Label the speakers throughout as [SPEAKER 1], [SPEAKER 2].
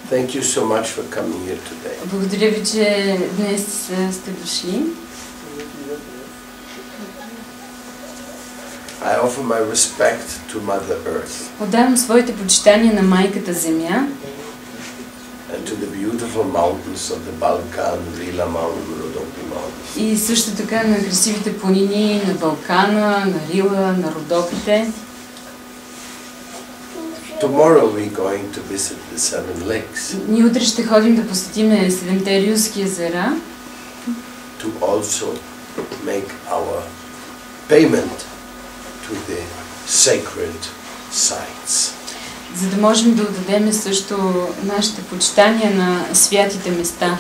[SPEAKER 1] Thank you so much for coming here today.
[SPEAKER 2] Благодаря ви, че днес сте дошли.
[SPEAKER 1] I offer my respect to Mother Earth
[SPEAKER 2] Отдавам своите почитания на майката Земя
[SPEAKER 1] and to the beautiful mountains of the Balkan, Rila Mountain, Rhodope Mountains.
[SPEAKER 2] и също така на красивите планини на Балкана, на Рила, на Родопите.
[SPEAKER 1] Tomorrow we're going to visit the Seven Lakes
[SPEAKER 2] Ние утре ще ходим да посетим Седемте Рилски езера,
[SPEAKER 1] to also make our payment to the sacred sites.
[SPEAKER 2] за да можем да отдадем също нашите почитания на святите места.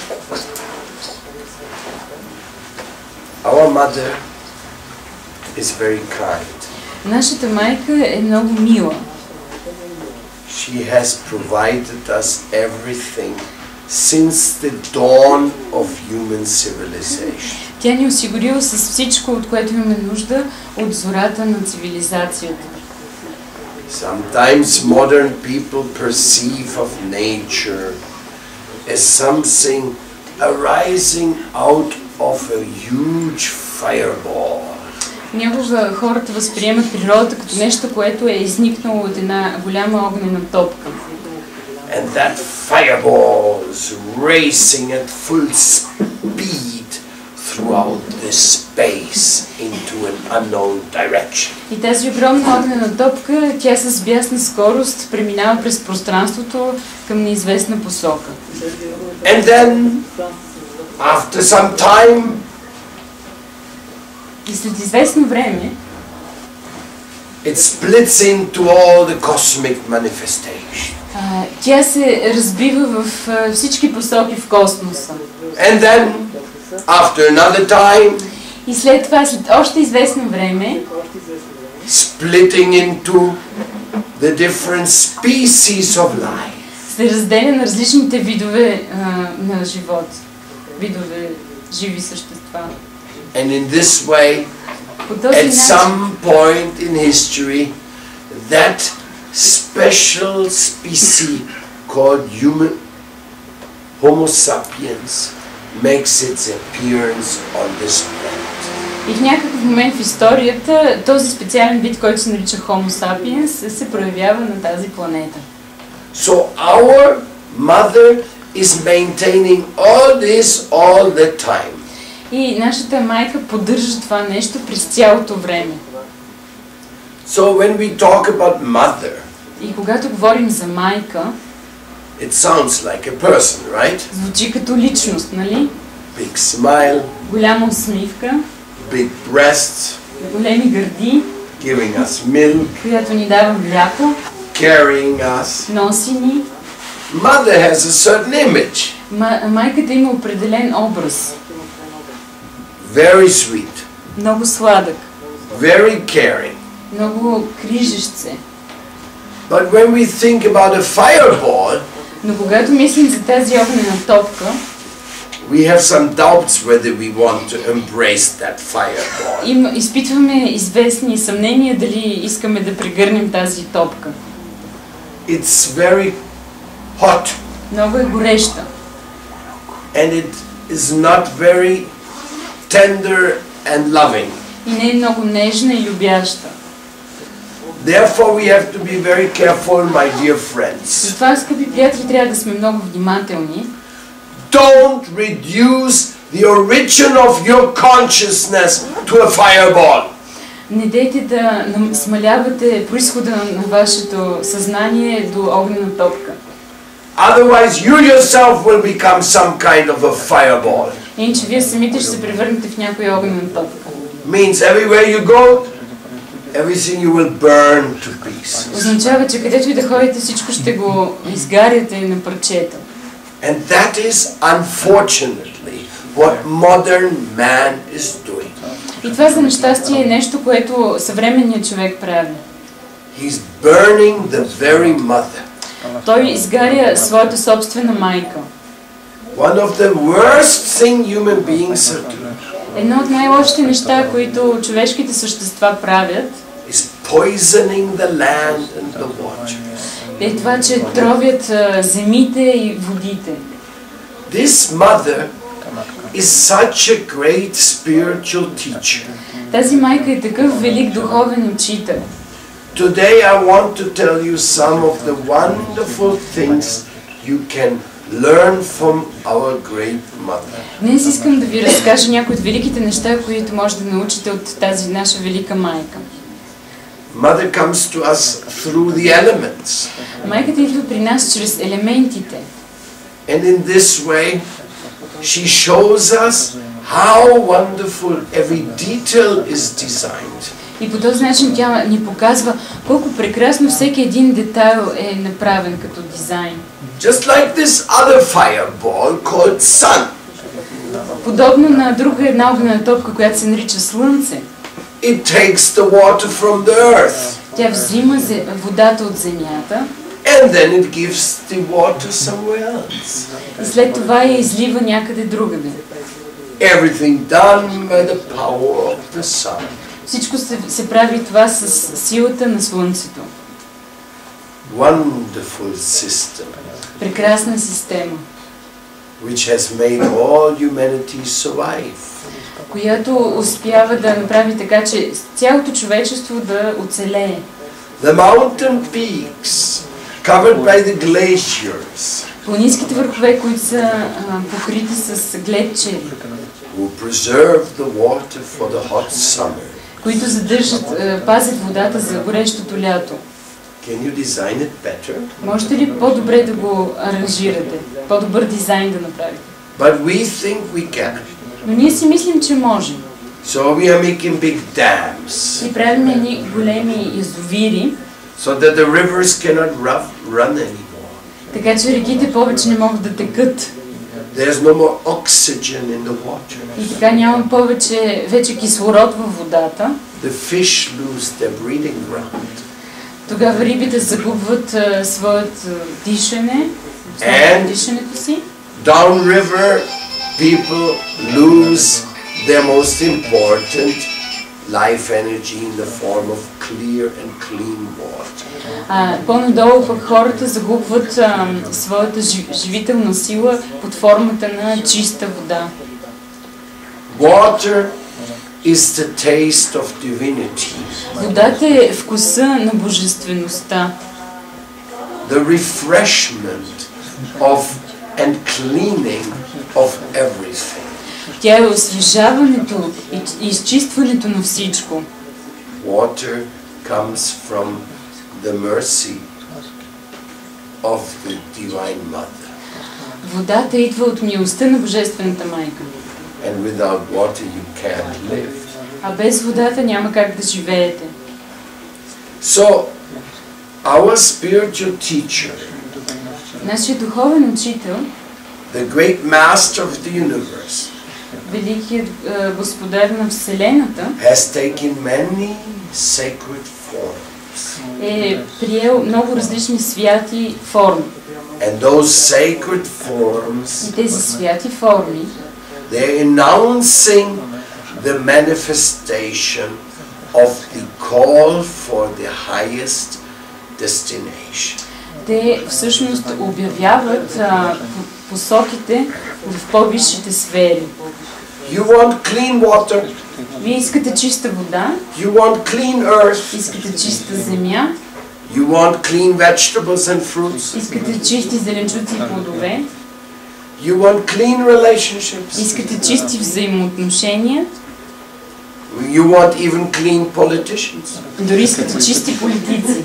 [SPEAKER 1] Our mother is very kind.
[SPEAKER 2] Нашата майка е много мила.
[SPEAKER 1] She has provided us everything since the dawn of human civilization.
[SPEAKER 2] Тя ни осигурила с всичко, от което имаме нужда от зората на цивилизацията.
[SPEAKER 1] Sometimes modern people perceive of nature as something arising out of a huge fireball.
[SPEAKER 2] Някога хората възприемат природата като нещо, което е изникнало от една голяма огнена топка.
[SPEAKER 1] And that fireball is racing at full speed throughout the space into an unknown direction.
[SPEAKER 2] И тази огромна огнена топка, тя с бясна скорост преминава през пространството към неизвестна посока.
[SPEAKER 1] And then, after some time,
[SPEAKER 2] И след известно време,
[SPEAKER 1] it splits into all the cosmic manifestations.
[SPEAKER 2] тя се разбива в всички посоки в космоса.
[SPEAKER 1] And then, after another time,
[SPEAKER 2] И след това, след още известно време,
[SPEAKER 1] splitting into the different species of life.
[SPEAKER 2] се разделя на различните видове на живот, видове живи същества.
[SPEAKER 1] And in this way,
[SPEAKER 2] По този
[SPEAKER 1] at
[SPEAKER 2] начин,
[SPEAKER 1] some point in history, that special species called Homo sapiens makes its appearance on this planet.
[SPEAKER 2] и в някакъв момент в историята този специален вид, който се нарича Homo sapiens, се проявява на тази планета.
[SPEAKER 1] So our mother is maintaining all this all the time.
[SPEAKER 2] И нашата майка поддържа това нещо през цялото време.
[SPEAKER 1] So when we talk about mother,
[SPEAKER 2] И когато говорим за майка,
[SPEAKER 1] it sounds like a person, right?
[SPEAKER 2] звучи като личност, нали?
[SPEAKER 1] Big smile,
[SPEAKER 2] Голяма усмивка,
[SPEAKER 1] big breasts,
[SPEAKER 2] големи гърди,
[SPEAKER 1] giving us milk,
[SPEAKER 2] която ни дава мляко,
[SPEAKER 1] carrying us.
[SPEAKER 2] носи ни.
[SPEAKER 1] Mother has a certain image,
[SPEAKER 2] Майката има определен образ.
[SPEAKER 1] very sweet,
[SPEAKER 2] Много сладък,
[SPEAKER 1] very caring.
[SPEAKER 2] много грижещ се.
[SPEAKER 1] But when we think about a fireball,
[SPEAKER 2] Но когато мислим за тази огнена топка,
[SPEAKER 1] we have some doubts whether we want to embrace that fireball.
[SPEAKER 2] изпитваме известни съмнения дали искаме да прегърнем тази топка.
[SPEAKER 1] It's very hot
[SPEAKER 2] Много е гореща.
[SPEAKER 1] and it is not very tender and loving.
[SPEAKER 2] И не е много нежна и любяща.
[SPEAKER 1] Therefore we have to be very careful, my dear friends.
[SPEAKER 2] Затова, скъпи приятели, трябва да сме много внимателни.
[SPEAKER 1] Don't reduce the origin of your consciousness to a fireball.
[SPEAKER 2] Не дейте да смалявате произхода на вашето съзнание до огнена топка.
[SPEAKER 1] Otherwise you yourself will become some kind of a fireball.
[SPEAKER 2] Иначе вие самите ще се превърнете в някоя огнена топка.
[SPEAKER 1] Means everywhere you go, everything you will burn to pieces.
[SPEAKER 2] Означава, че където и да ходите, всичко ще го изгаряте на парчета.
[SPEAKER 1] And that is unfortunately what modern man is doing.
[SPEAKER 2] И това за нещастие е нещо, което съвременният човек прави.
[SPEAKER 1] He's burning the very mother.
[SPEAKER 2] Той изгаря своята собствена майка.
[SPEAKER 1] One of the worst thing human beings are doing.
[SPEAKER 2] Едно от най-лошите неща, които човешките същества правят,
[SPEAKER 1] is poisoning the land and the waters.
[SPEAKER 2] е това, че тровят земите и водите.
[SPEAKER 1] This mother is such a great spiritual teacher.
[SPEAKER 2] Тази майка е такъв велик духовен учител.
[SPEAKER 1] Today I want to tell you some of the wonderful things you can learn from our great mother.
[SPEAKER 2] Днес искам да ви разкажа някои от великите неща, които може да научите от тази наша велика майка.
[SPEAKER 1] Mother comes to us through the elements.
[SPEAKER 2] Майката идва при нас чрез елементите.
[SPEAKER 1] And in this way, she shows us how wonderful every detail is designed.
[SPEAKER 2] И по този начин тя ни показва колко прекрасно всеки един детайл е направен като дизайн.
[SPEAKER 1] Just like this other fireball called sun.
[SPEAKER 2] Подобно на друга една огнена топка, която се нарича Слънце.
[SPEAKER 1] It takes the water from the earth.
[SPEAKER 2] Тя взима водата от земята.
[SPEAKER 1] And then it gives the water somewhere else.
[SPEAKER 2] И след това я излива някъде другаде.
[SPEAKER 1] Everything done by the power of the sun.
[SPEAKER 2] Всичко се прави това с силата на Слънцето.
[SPEAKER 1] Wonderful system.
[SPEAKER 2] Прекрасна система,
[SPEAKER 1] Which has made all humanity survive.
[SPEAKER 2] която успява да направи така, че цялото човечество да оцелее.
[SPEAKER 1] The mountain peaks covered by the glaciers
[SPEAKER 2] Планинските върхове, които са покрити с гледчери,
[SPEAKER 1] who preserve the water for the hot summer.
[SPEAKER 2] които пазят водата за горещото лято.
[SPEAKER 1] Can you design it better?
[SPEAKER 2] Можете ли по-добре да го аранжирате? По-добър дизайн да направите?
[SPEAKER 1] But we think we can.
[SPEAKER 2] Но ние си мислим, че можем.
[SPEAKER 1] So we are making big dams
[SPEAKER 2] И правим едни големи язовири,
[SPEAKER 1] so that the rivers cannot run anymore.
[SPEAKER 2] така че реките повече не могат да текат.
[SPEAKER 1] There's no more oxygen in the water.
[SPEAKER 2] И така няма повече вече кислород във водата.
[SPEAKER 1] The fish lose their breathing ground.
[SPEAKER 2] Тогава рибите загубват своето дишане, дишането си.
[SPEAKER 1] Downriver people lose their most important life energy in the form of clear and clean water.
[SPEAKER 2] По-надолу пък хората загубват своята живителна сила под формата на чиста вода.
[SPEAKER 1] Water is the taste of divinity.
[SPEAKER 2] Водата е вкуса на божествеността.
[SPEAKER 1] The refreshment of and cleaning of everything.
[SPEAKER 2] Тя е освежаването и изчистването на всичко.
[SPEAKER 1] Water comes from the mercy of the Divine Mother.
[SPEAKER 2] Водата идва от милостта на Божествената майка.
[SPEAKER 1] And without water you can't live.
[SPEAKER 2] А без водата няма как да живеете.
[SPEAKER 1] So, our spiritual teacher,
[SPEAKER 2] Нашият духовен учител,
[SPEAKER 1] the great master of the universe,
[SPEAKER 2] великият господар на Вселената,
[SPEAKER 1] has taken many sacred forms.
[SPEAKER 2] е приел много различни святи форми.
[SPEAKER 1] And those sacred forms,
[SPEAKER 2] И тези святи форми,
[SPEAKER 1] they're announcing the manifestation of the call for the highest destination.
[SPEAKER 2] те всъщност обявяват посоките в по-висшите сфери.
[SPEAKER 1] You want clean water,
[SPEAKER 2] Вие искате чиста вода,
[SPEAKER 1] you want clean earth,
[SPEAKER 2] искате чиста земя,
[SPEAKER 1] you want clean vegetables and fruits,
[SPEAKER 2] искате чисти зеленчуци и плодове,
[SPEAKER 1] you want clean relationships,
[SPEAKER 2] искате чисти взаимоотношения,
[SPEAKER 1] you want even clean politicians.
[SPEAKER 2] дори искате чисти политици.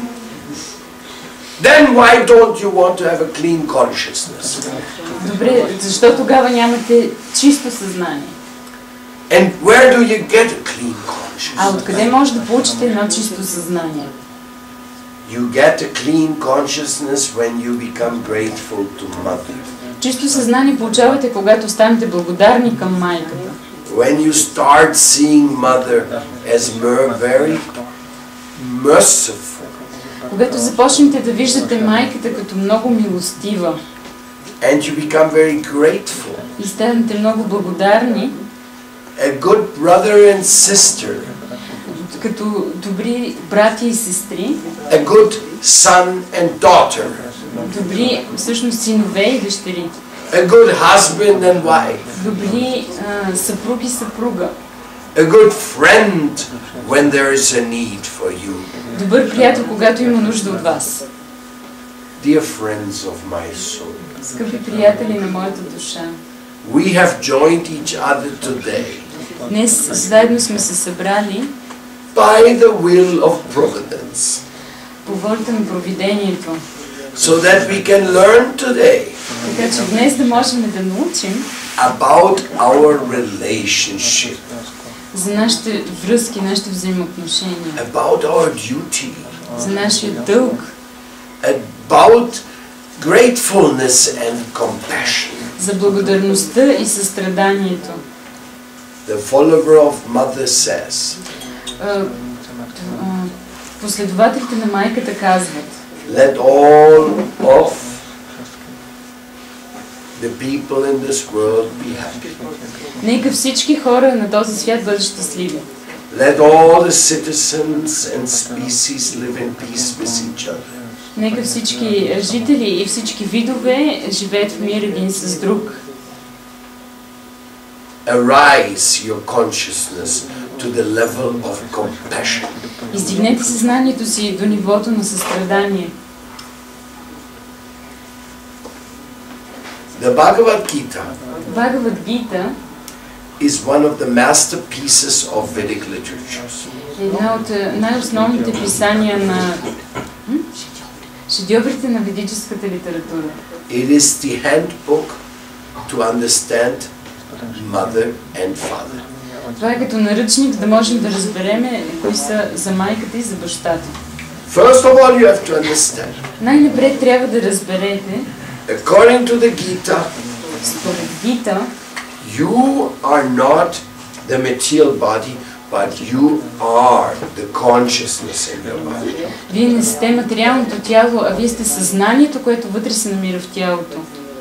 [SPEAKER 1] Then why don't you want to have a clean consciousness?
[SPEAKER 2] Добре, защо тогава нямате чисто съзнание?
[SPEAKER 1] And where do you get a clean consciousness?
[SPEAKER 2] А откъде може да получите едно чисто съзнание?
[SPEAKER 1] You get a clean consciousness when you become grateful to Mother.
[SPEAKER 2] Чисто съзнание получавате, когато станете благодарни към майката.
[SPEAKER 1] When you start seeing Mother as very merciful.
[SPEAKER 2] Когато започнете да виждате майката като много милостива
[SPEAKER 1] And you become very grateful.
[SPEAKER 2] и станете много благодарни,
[SPEAKER 1] A good brother and sister
[SPEAKER 2] като добри брати и сестри,
[SPEAKER 1] a good son and daughter,
[SPEAKER 2] добри всъщност синове и дъщери,
[SPEAKER 1] a good husband and wife,
[SPEAKER 2] добри съпруг и съпруга,
[SPEAKER 1] a good friend when there is a need for you.
[SPEAKER 2] добър приятел, когато има нужда от вас.
[SPEAKER 1] Dear friends of my soul,
[SPEAKER 2] Скъпи приятели на моята душа,
[SPEAKER 1] we have joined each other today
[SPEAKER 2] днес заедно сме се събрали
[SPEAKER 1] by the will of providence,
[SPEAKER 2] по волята на провидението,
[SPEAKER 1] so that we can learn today
[SPEAKER 2] така че днес да можем да научим
[SPEAKER 1] about our relationship,
[SPEAKER 2] за нашите връзки, нашите взаимоотношения,
[SPEAKER 1] about our duty,
[SPEAKER 2] за нашия дълг,
[SPEAKER 1] about gratefulness and compassion.
[SPEAKER 2] за благодарността и състраданието.
[SPEAKER 1] The follower of mother says,
[SPEAKER 2] Последователите на майката казват:
[SPEAKER 1] let all of the people in this world be happy.
[SPEAKER 2] Нека всички хора на този свят бъдат щастливи.
[SPEAKER 1] Let all the citizens and species live in peace with each other.
[SPEAKER 2] Нека всички жители и всички видове живеят в мир един с друг.
[SPEAKER 1] Arise your consciousness to the level of compassion.
[SPEAKER 2] Издигнете съзнанието си до нивото на състрадание.
[SPEAKER 1] The Bhagavad Gita
[SPEAKER 2] Бхагавад Гита
[SPEAKER 1] is one of the masterpieces of Vedic literatures.
[SPEAKER 2] е една от най-основните писания на шедьоврите на ведическата литература.
[SPEAKER 1] It is the handbook to understand mother and father.
[SPEAKER 2] Това е като наръчник да можем да разбереме кои са за майката и за бащата.
[SPEAKER 1] First of all, you have to understand.
[SPEAKER 2] Най-напред трябва да разберете,
[SPEAKER 1] According to the Gita,
[SPEAKER 2] според Гита,
[SPEAKER 1] you are not the material body, but you are the consciousness in your body.
[SPEAKER 2] вие не сте материалното тяло, а вие сте съзнанието, което вътре се намира в тялото.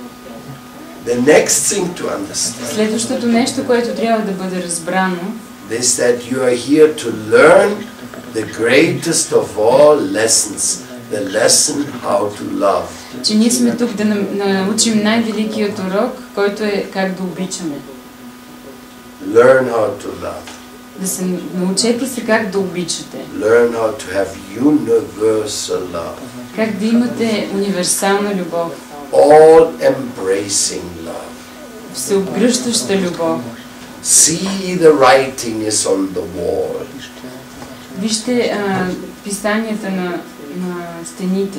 [SPEAKER 1] The next thing to understand
[SPEAKER 2] Следващото нещо, което трябва да бъде разбрано,
[SPEAKER 1] is that you are here to learn the greatest of all lessons, the lesson how to love.
[SPEAKER 2] че ние сме тук да научим най-великият урок, който е как да обичаме.
[SPEAKER 1] Learn how to love.
[SPEAKER 2] Да се научете се как да обичате.
[SPEAKER 1] Learn how to have universal love.
[SPEAKER 2] Как да имате универсална любов,
[SPEAKER 1] All-embracing love.
[SPEAKER 2] всеобгръщаща любов.
[SPEAKER 1] See the writing is on the wall.
[SPEAKER 2] Вижте писанията на стените.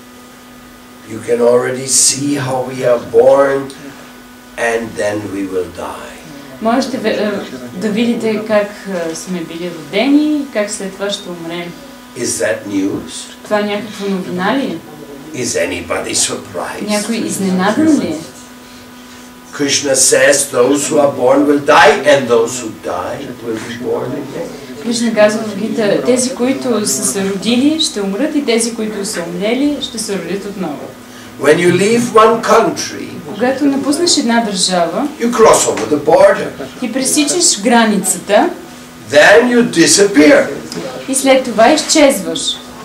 [SPEAKER 1] You can already see how we are born and then we will die.
[SPEAKER 2] Можете да видите как сме били родени, как след това ще умрем.
[SPEAKER 1] Is that news?
[SPEAKER 2] Това някаква новина ли е?
[SPEAKER 1] Is anybody surprised?
[SPEAKER 2] Някой изненадан ли е?
[SPEAKER 1] Krishna says those who are born will die and those who die will be born again.
[SPEAKER 2] Кришна казва в Гита, тези, които са се родили, ще умрат и тези, които са умрели, ще се родят отново.
[SPEAKER 1] When you leave one country,
[SPEAKER 2] Когато напуснеш една държава,
[SPEAKER 1] you cross over the border.
[SPEAKER 2] ти пресичаш границата
[SPEAKER 1] Then you disappear
[SPEAKER 2] и след това изчезваш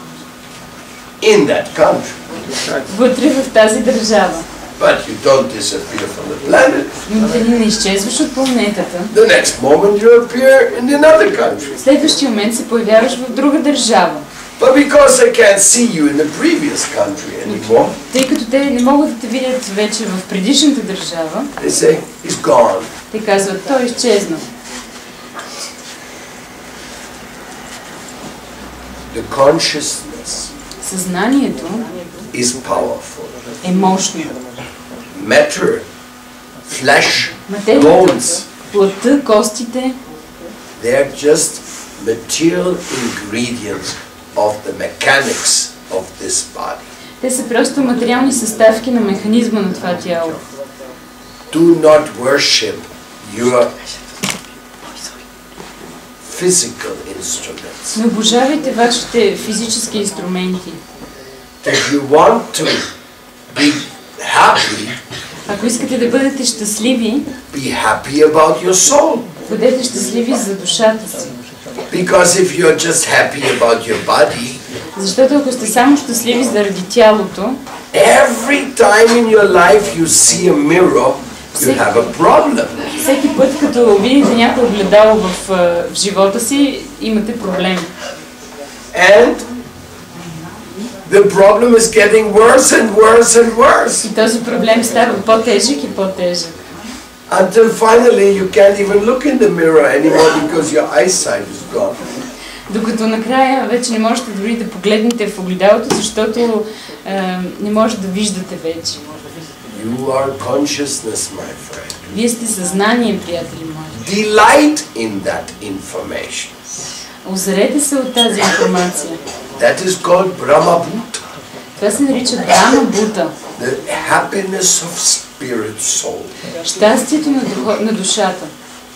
[SPEAKER 1] in that country.
[SPEAKER 2] вътре в тази държава.
[SPEAKER 1] But you don't disappear from the planet.
[SPEAKER 2] Но ти не изчезваш от планетата.
[SPEAKER 1] The next moment you appear in another country.
[SPEAKER 2] В следващия момент се появяваш в друга държава.
[SPEAKER 1] But because they can't see you in the previous country anymore,
[SPEAKER 2] Тъй като те не могат да те видят вече в предишната държава,
[SPEAKER 1] they say, he's gone.
[SPEAKER 2] те казват, той е изчезнал.
[SPEAKER 1] The consciousness
[SPEAKER 2] Съзнанието
[SPEAKER 1] is powerful.
[SPEAKER 2] е мощно.
[SPEAKER 1] Matter, flesh,
[SPEAKER 2] Материята,
[SPEAKER 1] bones,
[SPEAKER 2] плътта, костите,
[SPEAKER 1] they are just material ingredients of the mechanics of this body.
[SPEAKER 2] те са просто материални съставки на механизма на това тяло.
[SPEAKER 1] Do not worship your physical instruments.
[SPEAKER 2] Не обожавайте вашите физически инструменти.
[SPEAKER 1] If you want to be happy,
[SPEAKER 2] Ако искате да бъдете щастливи,
[SPEAKER 1] be happy about your soul.
[SPEAKER 2] бъдете щастливи за душата си.
[SPEAKER 1] Because if you're just happy about your body,
[SPEAKER 2] Защото ако сте само щастливи заради тялото,
[SPEAKER 1] every time in your life you see a mirror, you have a problem.
[SPEAKER 2] всеки път като видите някое огледало в живота си, имате проблем.
[SPEAKER 1] And the problem is getting worse and worse and worse.
[SPEAKER 2] И този проблем става по-тежък и по-тежък.
[SPEAKER 1] Until finally you can't even look in the mirror anymore because your eyesight is gone.
[SPEAKER 2] Докато накрая вече не можете дори да погледнете в огледалото, защото не може да виждате вече.
[SPEAKER 1] You are consciousness, my friend.
[SPEAKER 2] Вие сте съзнание, приятели мои.
[SPEAKER 1] Delight in that information.
[SPEAKER 2] Озарете се от тази информация.
[SPEAKER 1] That is called Brahma Bhuta,
[SPEAKER 2] Това се нарича Брахма Бута.
[SPEAKER 1] the happiness of spirit soul.
[SPEAKER 2] Щастието на душата.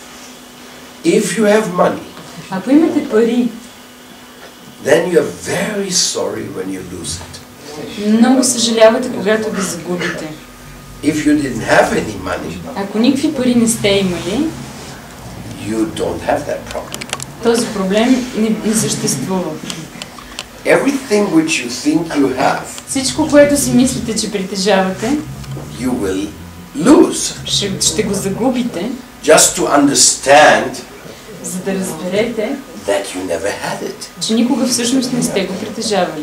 [SPEAKER 1] If you have money,
[SPEAKER 2] Ако имате пари,
[SPEAKER 1] then you're very sorry when you lose it.
[SPEAKER 2] много съжалявате, когато ги загубите.
[SPEAKER 1] If you didn't have any money,
[SPEAKER 2] Ако никакви пари не сте имали,
[SPEAKER 1] you don't have that problem.
[SPEAKER 2] този проблем не съществува.
[SPEAKER 1] Everything which you think you have,
[SPEAKER 2] Всичко, което си мислите, че притежавате,
[SPEAKER 1] you will lose.
[SPEAKER 2] ще го загубите,
[SPEAKER 1] Just to understand
[SPEAKER 2] за да разберете,
[SPEAKER 1] that you never had it.
[SPEAKER 2] че никога всъщност не сте го притежавали.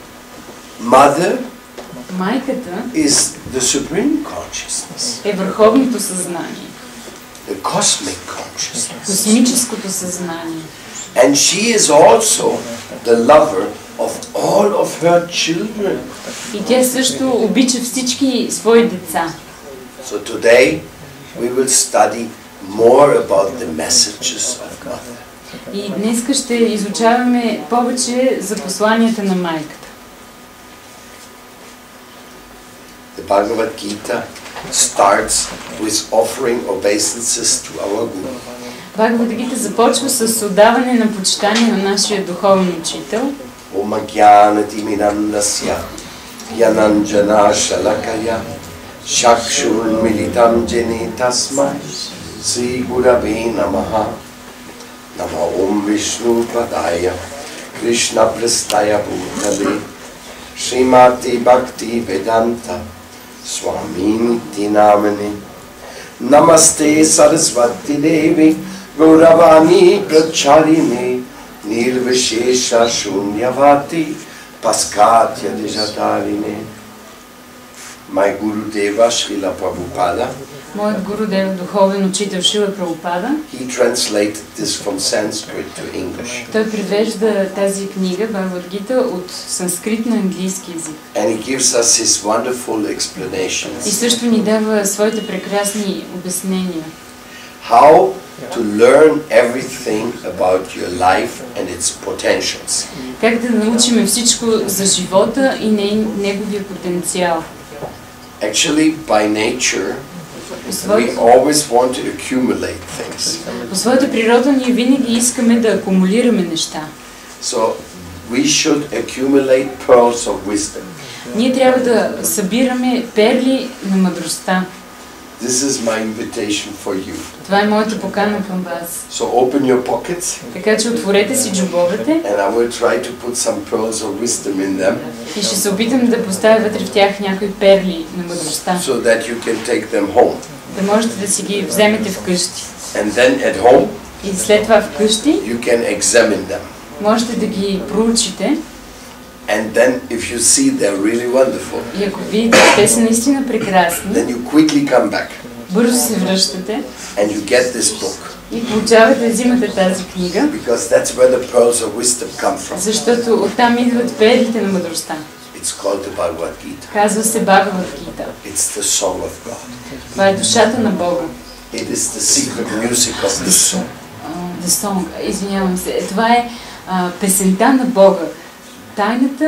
[SPEAKER 1] Mother
[SPEAKER 2] Майката
[SPEAKER 1] is the supreme consciousness,
[SPEAKER 2] е върховното съзнание,
[SPEAKER 1] the cosmic consciousness.
[SPEAKER 2] космическото съзнание.
[SPEAKER 1] And she is also the lover of all of her children.
[SPEAKER 2] И тя също обича всички свои деца.
[SPEAKER 1] So today we will study more about the messages of Mother.
[SPEAKER 2] И днес ще изучаваме повече за посланията на майката.
[SPEAKER 1] The Bhagavad Gita starts with offering obeisances to our Guru.
[SPEAKER 2] Бхагавад Гита започва с отдаване на почитание на нашия духовен учител.
[SPEAKER 1] Om Jnanatimirandasya Yananjana Shalakaya Chakshur Militam Jene Tasmai Sri Gurave Namaha Nama Om Vishnu Padaya Krishna Prastaya Bhutale Srimati Bhakti Vedanta Swami Niti Namane Namaste Saraswati Devi Gauravani Pracharine Nirvishesha Shunyavati Paskatya Dejatarine. My Guru Deva Srila Prabhupada,
[SPEAKER 2] Моят гуру Дева, духовен учител Шрила Прабхупада,
[SPEAKER 1] he translated this from Sanskrit to English.
[SPEAKER 2] той превежда тази книга, Бхагавад Гита, от санскрит на английски език.
[SPEAKER 1] And he gives us his wonderful
[SPEAKER 2] И
[SPEAKER 1] explanations.
[SPEAKER 2] също ни дава своите прекрасни обяснения.
[SPEAKER 1] How to learn everything about your life and its potentials.
[SPEAKER 2] Как да научим всичко за живота и неговия потенциал.
[SPEAKER 1] Actually, by nature,
[SPEAKER 2] По
[SPEAKER 1] we
[SPEAKER 2] своята,
[SPEAKER 1] always want to accumulate things.
[SPEAKER 2] по своята природа ние винаги искаме да акумулираме неща.
[SPEAKER 1] So we should accumulate pearls of wisdom.
[SPEAKER 2] Ние трябва да събираме перли на мъдростта.
[SPEAKER 1] This is my invitation for you.
[SPEAKER 2] Това е моята покана към вас.
[SPEAKER 1] So open your pockets
[SPEAKER 2] Така че отворете си джобовете
[SPEAKER 1] and I will try to put some pearls of wisdom in them
[SPEAKER 2] и ще се опитам да поставя вътре в тях някои перли на мъдростта.
[SPEAKER 1] so that you can take them home.
[SPEAKER 2] Да можете да си ги вземете вкъщи.
[SPEAKER 1] And then at home
[SPEAKER 2] И след това вкъщи
[SPEAKER 1] you can examine them.
[SPEAKER 2] можете да ги проучите.
[SPEAKER 1] And then if you see they're really wonderful,
[SPEAKER 2] И ако видите, те са наистина прекрасни,
[SPEAKER 1] then you quickly come back
[SPEAKER 2] бързо се връщате
[SPEAKER 1] and you get this book
[SPEAKER 2] и получавате, взимате тази книга,
[SPEAKER 1] because that's where the pearls of wisdom come from.
[SPEAKER 2] защото оттам идват перлите на мъдростта.
[SPEAKER 1] It's called the Bhagavad Gita.
[SPEAKER 2] Казва се Бхагавад Гита.
[SPEAKER 1] It's the song of God.
[SPEAKER 2] Това е душата на Бога.
[SPEAKER 1] It is the secret music of the soul.
[SPEAKER 2] The song, извинявам се. Това е песента на Бога. Тайната...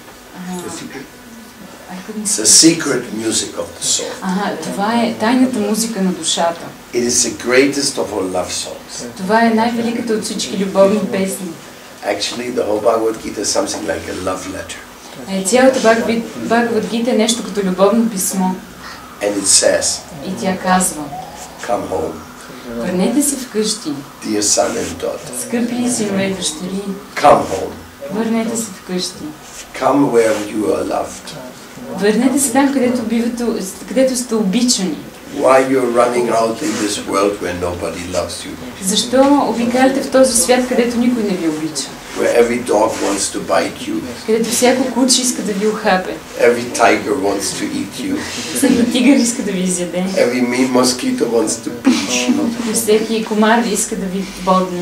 [SPEAKER 1] It's the secret music of the soul.
[SPEAKER 2] Това е тайната музика на душата.
[SPEAKER 1] It is the greatest of all love songs.
[SPEAKER 2] Това е най-великата от всички любовни песни.
[SPEAKER 1] Actually, the whole Bhagavad Gita is something like a love letter.
[SPEAKER 2] Цялата Бхагавад Гита е нещо като любовно писмо.
[SPEAKER 1] And it says,
[SPEAKER 2] И тя казва,
[SPEAKER 1] come home.
[SPEAKER 2] Върнете се вкъщи.
[SPEAKER 1] Dear son and daughter,
[SPEAKER 2] Скъпи синове и дъщери,
[SPEAKER 1] come home.
[SPEAKER 2] върнете се вкъщи.
[SPEAKER 1] Come where you are loved.
[SPEAKER 2] Върнете се там, където сте обичани.
[SPEAKER 1] Why you're running out in this world where nobody loves you?
[SPEAKER 2] Защо обикаляте в този свят, където никой не ви обича?
[SPEAKER 1] Where every dog wants to bite you.
[SPEAKER 2] Където всяко куче иска да ви ухапе.
[SPEAKER 1] Every tiger wants to eat you.
[SPEAKER 2] Всеки тигър иска да ви изяде.
[SPEAKER 1] Every mean mosquito wants to pinch you.
[SPEAKER 2] И всеки комар иска да ви бодне.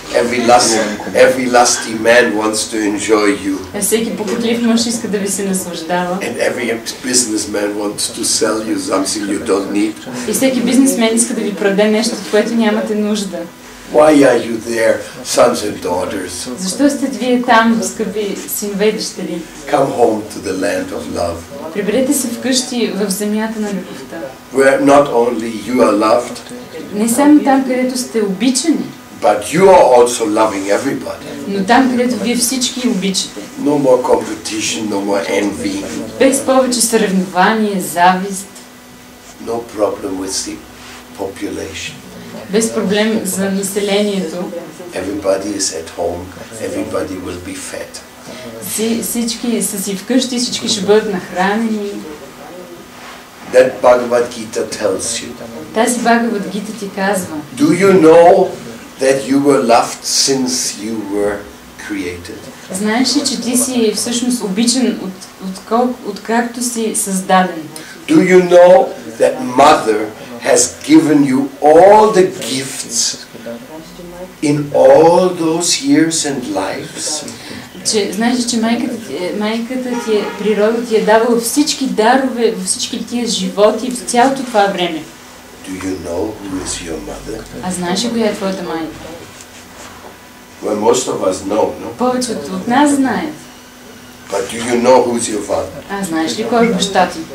[SPEAKER 1] Every lusty man wants to enjoy you.
[SPEAKER 2] Всеки похотлив мъж иска да ви се наслаждава.
[SPEAKER 1] And every businessman wants to sell you something you don't need.
[SPEAKER 2] И всеки бизнесмен иска да ви продаде нещо, от което нямате нужда.
[SPEAKER 1] Why are you there, sons and daughters?
[SPEAKER 2] Защо сте вие там, скъпи синове и дъщери?
[SPEAKER 1] Come home to the land of love.
[SPEAKER 2] Приберете се вкъщи в земята на любовта.
[SPEAKER 1] Where not only you are loved,
[SPEAKER 2] Не само там, където сте обичани,
[SPEAKER 1] but you are also loving everybody.
[SPEAKER 2] но там, където вие всички обичате.
[SPEAKER 1] No more competition, no more envy.
[SPEAKER 2] Без повече съревнование, завист.
[SPEAKER 1] No problem with the population.
[SPEAKER 2] Без проблем за населението.
[SPEAKER 1] Everybody is at home. Everybody will be fed.
[SPEAKER 2] Всички са си вкъщи, всички ще бъдат нахранени.
[SPEAKER 1] That Bhagavad Gita tells you.
[SPEAKER 2] Тази Бхагавад Гита ти казва.
[SPEAKER 1] Do you know that you were loved since you were created?
[SPEAKER 2] Знаеш ли, че ти си всъщност обичан откакто си създаден?
[SPEAKER 1] Do you know that Mother has given you all the gifts in all those years and lives?
[SPEAKER 2] Знаеш ли, че майката ти е, природа ти е давала всички дарове, във всички тия животи, в цялото това време?
[SPEAKER 1] Do you know who is your mother?
[SPEAKER 2] А знаеш ли коя е твоята майка?
[SPEAKER 1] Well, most of us know, no?
[SPEAKER 2] Повечето от нас знаят.
[SPEAKER 1] But do you know who's your father?
[SPEAKER 2] А знаеш ли кой е баща ти?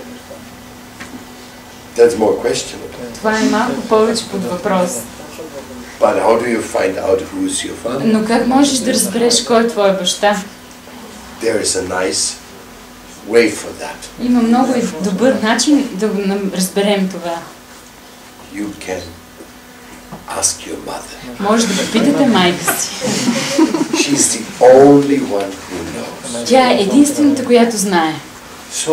[SPEAKER 1] That's more questionable.
[SPEAKER 2] Това е малко повече под въпрос.
[SPEAKER 1] But how do you find out who's your father?
[SPEAKER 2] Но как можеш да разбереш кой е твой баща?
[SPEAKER 1] There is a nice way for that.
[SPEAKER 2] Има много добър начин да го разберем това.
[SPEAKER 1] You can ask your mother.
[SPEAKER 2] Може да попитате майка си.
[SPEAKER 1] She's the only one who knows.
[SPEAKER 2] Тя е единствената, която знае.
[SPEAKER 1] So,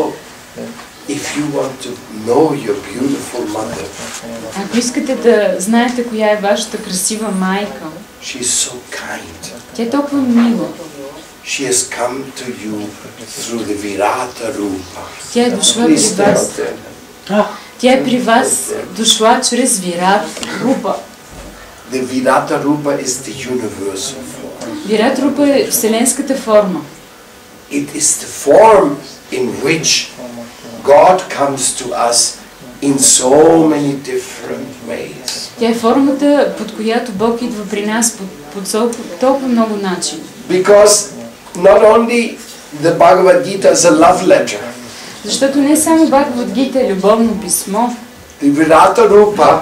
[SPEAKER 1] if you want to know your beautiful mother,
[SPEAKER 2] Ако искате да знаете коя е вашата красива майка,
[SPEAKER 1] she's so kind.
[SPEAKER 2] тя е толкова мила.
[SPEAKER 1] She has come to you through the Virata Rupa.
[SPEAKER 2] Тя е дошла при вас. Тя е при вас дошла чрез Вират Рупа.
[SPEAKER 1] The Virata Rupa is the universal form.
[SPEAKER 2] Вират Рупа е вселенската форма.
[SPEAKER 1] It is the form in which God comes to us in so many different ways.
[SPEAKER 2] Тя е формата, под която Бог идва при нас по толкова много начини.
[SPEAKER 1] Because not only the Bhagavad Gita is a love letter.
[SPEAKER 2] Защото не само Бхагавад Гита е любовно писмо.
[SPEAKER 1] The Virata Rupa,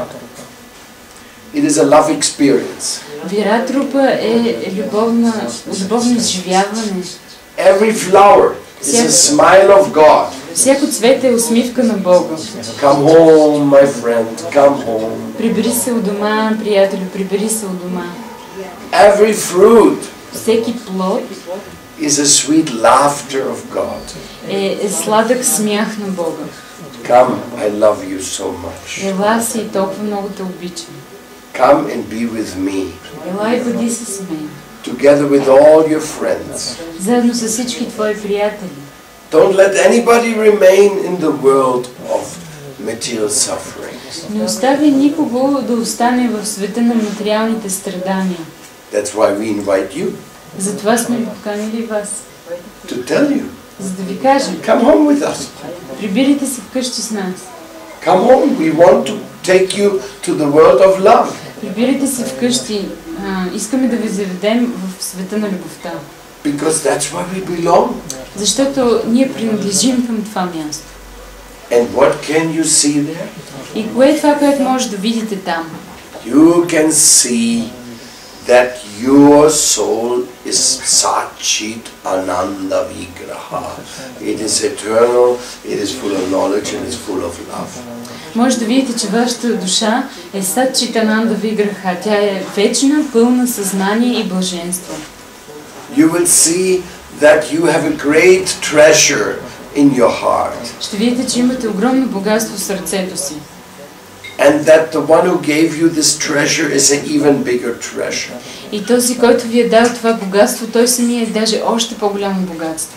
[SPEAKER 1] it is a love experience.
[SPEAKER 2] Вират Рупа е любовно изживяване.
[SPEAKER 1] Every flower is a smile of God.
[SPEAKER 2] Всяко цвете е усмивка на Бога.
[SPEAKER 1] Come home, my friend, come home.
[SPEAKER 2] Прибери се у дома, приятелю, прибери се у дома.
[SPEAKER 1] Every fruit
[SPEAKER 2] Всеки плод
[SPEAKER 1] is a sweet laughter of God.
[SPEAKER 2] е сладък смях на Бога.
[SPEAKER 1] Come, I love you so much.
[SPEAKER 2] Ела си и толкова много те обичам.
[SPEAKER 1] Come and be with me,
[SPEAKER 2] Ела и бъди с мен.
[SPEAKER 1] together with all your friends.
[SPEAKER 2] Заедно с всички твои приятели.
[SPEAKER 1] Don't let anybody remain in the world of material sufferings.
[SPEAKER 2] Не остави никого да остане в света на материалните страдания.
[SPEAKER 1] That's why we invite you
[SPEAKER 2] Затова сме ви поканили вас.
[SPEAKER 1] to tell you.
[SPEAKER 2] За да ви кажем,
[SPEAKER 1] Come home with us.
[SPEAKER 2] прибирайте се вкъщи с нас.
[SPEAKER 1] Come home. We want to take you to the world of love.
[SPEAKER 2] Прибирайте се вкъщи. Искаме да ви заведем в света на любовта.
[SPEAKER 1] Because that's where we belong.
[SPEAKER 2] Защото ние принадлежим към това място.
[SPEAKER 1] And what can you see there?
[SPEAKER 2] И кое е това, което може да видите там?
[SPEAKER 1] You can see that your soul is Satchit Ananda Vigraha. It is eternal, it is full of knowledge, and it is full of love.
[SPEAKER 2] може да видите, че вашата душа е сад Читананда Виграха. Тя е вечна, пълна съзнание и блаженство.
[SPEAKER 1] You will see that you have a great treasure in your heart.
[SPEAKER 2] Ще видите, че имате огромно богатство в сърцето си.
[SPEAKER 1] And that the one who gave you this treasure is an even bigger treasure.
[SPEAKER 2] И този, който ви е дал това богатство, той самия е даже още по-голямо богатство.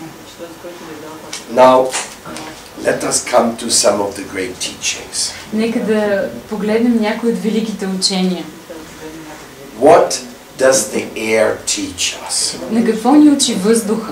[SPEAKER 1] Now, let us come to some of the great teachings.
[SPEAKER 2] Нека да погледнем някои от великите учения.
[SPEAKER 1] What does the air teach us?
[SPEAKER 2] На какво ни учи въздуха?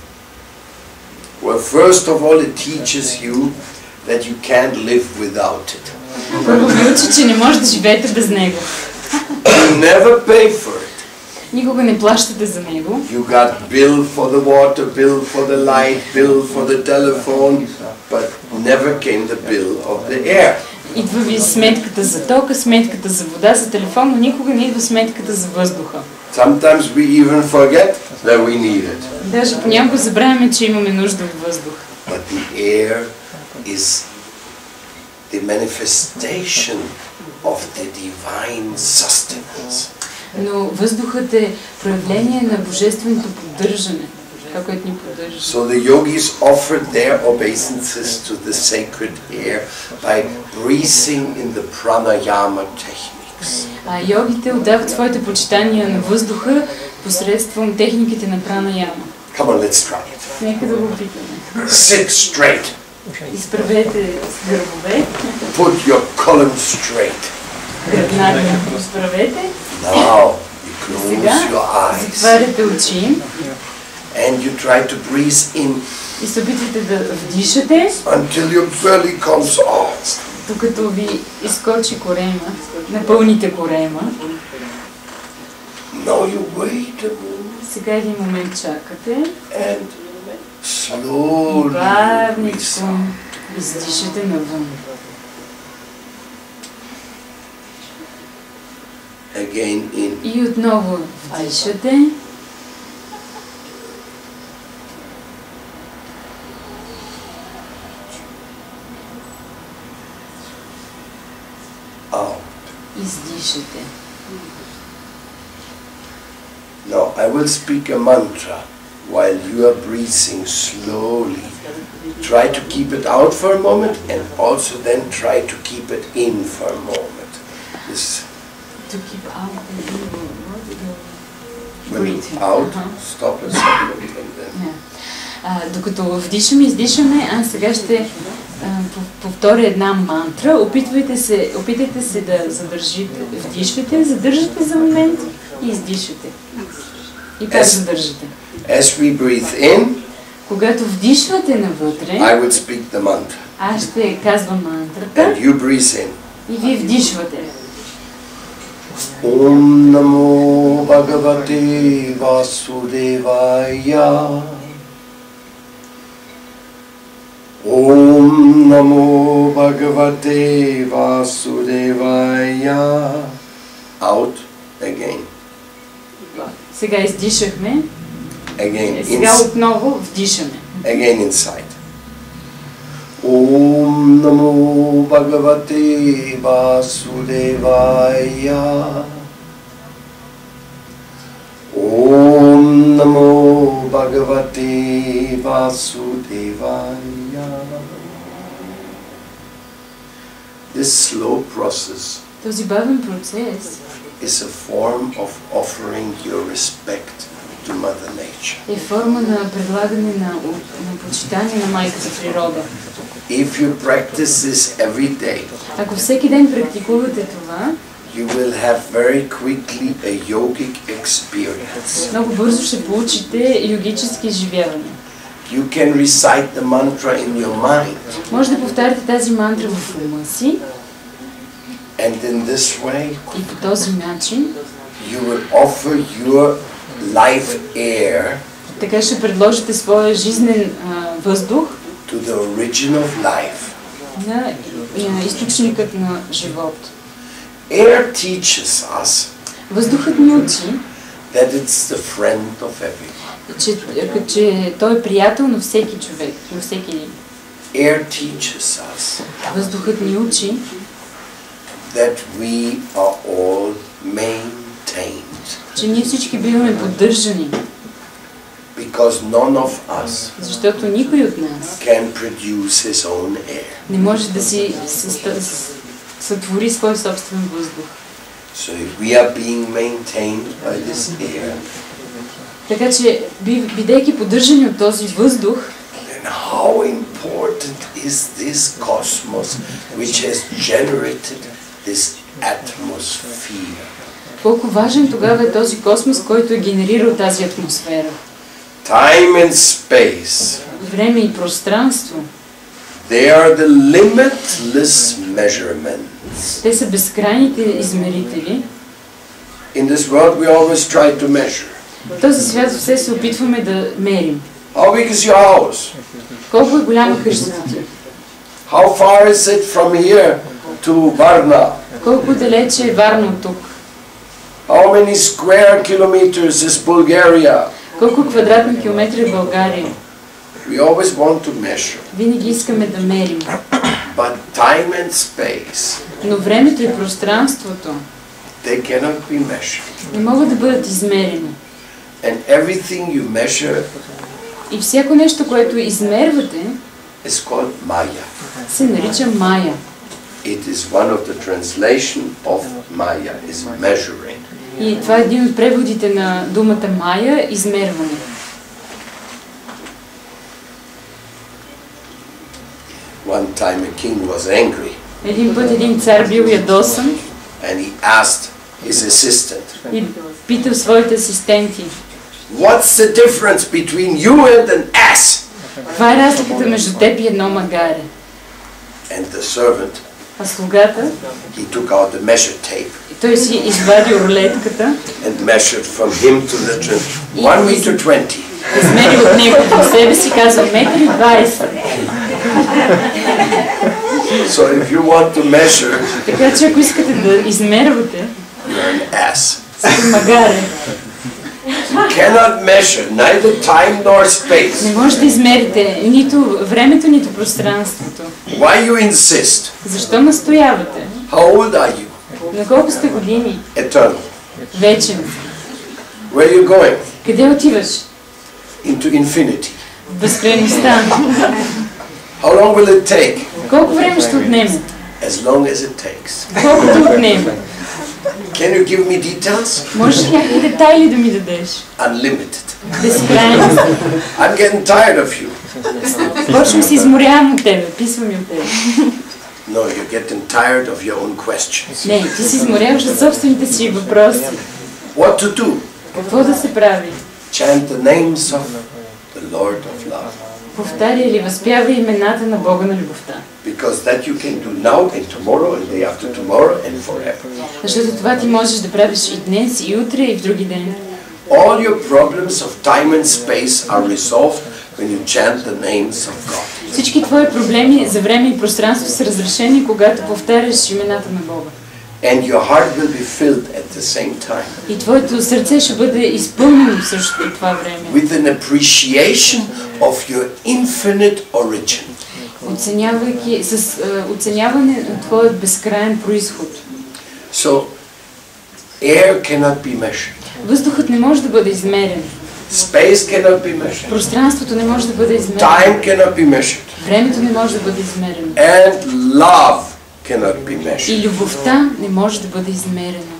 [SPEAKER 1] Well, first of all, it teaches you that you can't live without it.
[SPEAKER 2] Първо ви учи, че не може да живеете без него.
[SPEAKER 1] You never pay for it.
[SPEAKER 2] Никога не плащате за него.
[SPEAKER 1] You got bill for the water, bill for the light, bill for the telephone, but never came the bill of the air.
[SPEAKER 2] Идва ви сметката за тока, сметката за вода, за телефон, но никога не идва сметката за въздуха.
[SPEAKER 1] Sometimes we even forget that we need it.
[SPEAKER 2] Даже понякога забравяме, че имаме нужда от въздух.
[SPEAKER 1] But the air is the manifestation of the divine sustenance.
[SPEAKER 2] Но въздухът е проявление на божественото поддържане, това, което ни поддържа.
[SPEAKER 1] So the yogis offered their obeisances to the sacred air by breathing in the pranayama techniques.
[SPEAKER 2] А йогите отдават своите почитания на въздуха посредством техниките на пранаяма.
[SPEAKER 1] Come on, let's try it.
[SPEAKER 2] Нека да го опитаме.
[SPEAKER 1] Sit straight.
[SPEAKER 2] Изправете гърбове.
[SPEAKER 1] Put your column straight.
[SPEAKER 2] Гръбнака изправете.
[SPEAKER 1] Now you close
[SPEAKER 2] Сега
[SPEAKER 1] your eyes
[SPEAKER 2] затваряте очи
[SPEAKER 1] and you try to breathe in
[SPEAKER 2] и се опитвате да вдишате,
[SPEAKER 1] until your belly comes off.
[SPEAKER 2] докато ви изкочи корема, напълните корема.
[SPEAKER 1] Now you wait a moment
[SPEAKER 2] Сега един момент чакате
[SPEAKER 1] and
[SPEAKER 2] и
[SPEAKER 1] slowly breathe
[SPEAKER 2] бавничко
[SPEAKER 1] out.
[SPEAKER 2] издишате навън.
[SPEAKER 1] Again in.
[SPEAKER 2] И отново вдишате.
[SPEAKER 1] Out.
[SPEAKER 2] Издишате.
[SPEAKER 1] Now I will speak a mantra while you are breathing slowly. Try to keep it out for a moment and also then try to keep it in for a moment. This
[SPEAKER 2] To keep out and
[SPEAKER 1] when
[SPEAKER 2] breathing.
[SPEAKER 1] out,
[SPEAKER 2] Uh-huh.
[SPEAKER 1] stop a second and then.
[SPEAKER 2] Докато вдишаме, издишаме, аз сега ще повторя една мантра. Опитайте се да задържите. Вдишвате, задържате за момент и издишвате. И пак задържате.
[SPEAKER 1] As we breathe in,
[SPEAKER 2] Когато вдишвате навътре,
[SPEAKER 1] I will speak the mantra.
[SPEAKER 2] аз ще казвам мантрата
[SPEAKER 1] And you breathe in.
[SPEAKER 2] и вие вдишвате.
[SPEAKER 1] Om Namo Bhagavate Vasudevaya. Om Namo Bhagavate Vasudevaya. Out again.
[SPEAKER 2] Сега издишахме,
[SPEAKER 1] Again
[SPEAKER 2] сега отново вдишаме.
[SPEAKER 1] again inside. Om Namo Bhagavate Vasudevaya. Om Namo Bhagavate Vasudevaya. This slow process
[SPEAKER 2] Този бавен процес
[SPEAKER 1] is a form of offering your respect to Mother Nature.
[SPEAKER 2] е форма на предлагане на почитание на майката природа.
[SPEAKER 1] If you practice this every day,
[SPEAKER 2] Ако всеки ден практикувате това,
[SPEAKER 1] you will have very quickly a yogic experience.
[SPEAKER 2] много бързо ще получите йогически изживявания.
[SPEAKER 1] You can recite the mantra in your mind,
[SPEAKER 2] Може да повтаряте тази мантра в ума си
[SPEAKER 1] and in this way
[SPEAKER 2] и по този начин
[SPEAKER 1] you will offer your life air
[SPEAKER 2] така ще предложите своя жизнен въздух
[SPEAKER 1] to the origin of life.
[SPEAKER 2] на източникът на живот.
[SPEAKER 1] Air teaches us
[SPEAKER 2] Въздухът ни учи,
[SPEAKER 1] that it's the friend of everyone.
[SPEAKER 2] че той е приятел на всеки човек, на всеки един.
[SPEAKER 1] Air teaches us
[SPEAKER 2] Въздухът ни учи,
[SPEAKER 1] that we are all maintained,
[SPEAKER 2] че ние всички биваме поддържани,
[SPEAKER 1] because none of us
[SPEAKER 2] защото никой от нас
[SPEAKER 1] can produce his own air.
[SPEAKER 2] не може да си сътвори свой собствен въздух.
[SPEAKER 1] So if we are being maintained by this air,
[SPEAKER 2] Така че, бидейки поддържани от този въздух,
[SPEAKER 1] then how important is this cosmos which has generated this atmosphere?
[SPEAKER 2] колко важен тогава е този космос, който е генерирал тази атмосфера.
[SPEAKER 1] Time and space,
[SPEAKER 2] Време и пространство,
[SPEAKER 1] they are the limitless measurements.
[SPEAKER 2] те са безкрайните измерители.
[SPEAKER 1] In this world we always try to measure.
[SPEAKER 2] В този свят все се опитваме да мерим.
[SPEAKER 1] How big is your house?
[SPEAKER 2] Колко е голяма къщата ти?
[SPEAKER 1] How far is it from here to Varna?
[SPEAKER 2] Колко далече е Варна от тук?
[SPEAKER 1] How many square kilometers is Bulgaria?
[SPEAKER 2] Колко квадратни километри е България?
[SPEAKER 1] We always want to measure.
[SPEAKER 2] Винаги искаме да мерим.
[SPEAKER 1] But time and space,
[SPEAKER 2] Но времето и пространството
[SPEAKER 1] they cannot be measured.
[SPEAKER 2] не могат да бъдат измерени.
[SPEAKER 1] And everything you measure
[SPEAKER 2] И всяко нещо, което измервате,
[SPEAKER 1] is called Maya.
[SPEAKER 2] се нарича Майя.
[SPEAKER 1] It is one of the translation of Maya, is measuring.
[SPEAKER 2] И това е един от преводите на думата Майя – измерване.
[SPEAKER 1] One time a king was angry
[SPEAKER 2] Един път един цар бил ядосан
[SPEAKER 1] and he asked his assistant,
[SPEAKER 2] и питал своите асистенти:
[SPEAKER 1] what's the difference between you and an ass?
[SPEAKER 2] каква е разликата между теб и едно магаре?
[SPEAKER 1] And the servant,
[SPEAKER 2] А слугата,
[SPEAKER 1] he took out the measure tape
[SPEAKER 2] той си извади рулетката,
[SPEAKER 1] and measured from him to the tree, 1 meter 20.
[SPEAKER 2] измери от него до себе си, казва 1,20 м.
[SPEAKER 1] So if you want to measure,
[SPEAKER 2] Така че ако искате да измервате,
[SPEAKER 1] you're an ass.
[SPEAKER 2] сте магаре.
[SPEAKER 1] You cannot measure neither time nor space.
[SPEAKER 2] Не може да измерите нито времето, нито пространството.
[SPEAKER 1] Why you insist?
[SPEAKER 2] Защо настоявате?
[SPEAKER 1] How old are you?
[SPEAKER 2] На колко сте години?
[SPEAKER 1] Eternal.
[SPEAKER 2] Вечен.
[SPEAKER 1] Where are you going?
[SPEAKER 2] Къде отиваш?
[SPEAKER 1] Into infinity.
[SPEAKER 2] В безкрайността.
[SPEAKER 1] How long will it take?
[SPEAKER 2] Колко време ще отнеме?
[SPEAKER 1] As long as it takes.
[SPEAKER 2] Колкото отнеме.
[SPEAKER 1] Can you give me details?
[SPEAKER 2] Можеш ли някакви детайли да ми дадеш?
[SPEAKER 1] Unlimited.
[SPEAKER 2] Безкрайно.
[SPEAKER 1] I'm getting tired of you.
[SPEAKER 2] Почвам се изморявам от тебе, писвам и от тебе.
[SPEAKER 1] No, you're getting tired of your own questions.
[SPEAKER 2] Не, ти си изморяваш от собствените си въпроси.
[SPEAKER 1] What to do?
[SPEAKER 2] Какво да се прави?
[SPEAKER 1] Chant the names of the Lord of Love.
[SPEAKER 2] Повтаря или възпява имената на Бога на любовта.
[SPEAKER 1] Because that you can do now and tomorrow and day after tomorrow and forever.
[SPEAKER 2] Защото това ти можеш да правиш и днес, и утре, и в други ден.
[SPEAKER 1] All your problems of time and space are resolved when you chant the names of God.
[SPEAKER 2] Всички твои проблеми за време и пространство са разрешени, когато повтаряш имената на Бога.
[SPEAKER 1] And your heart will be filled at the same time
[SPEAKER 2] И твоето сърце ще бъде изпълнено в същото това време.
[SPEAKER 1] with an appreciation of your infinite origin.
[SPEAKER 2] Оценявайки, с оценяване на твоят безкрайен произход.
[SPEAKER 1] So, air cannot be measured.
[SPEAKER 2] Въздухът не може да бъде измерен.
[SPEAKER 1] Space cannot be measured.
[SPEAKER 2] Пространството не може да бъде измерено.
[SPEAKER 1] Time cannot be measured.
[SPEAKER 2] Времето не може да бъде измерено.
[SPEAKER 1] And love cannot be measured.
[SPEAKER 2] И любовта не може да бъде измерена.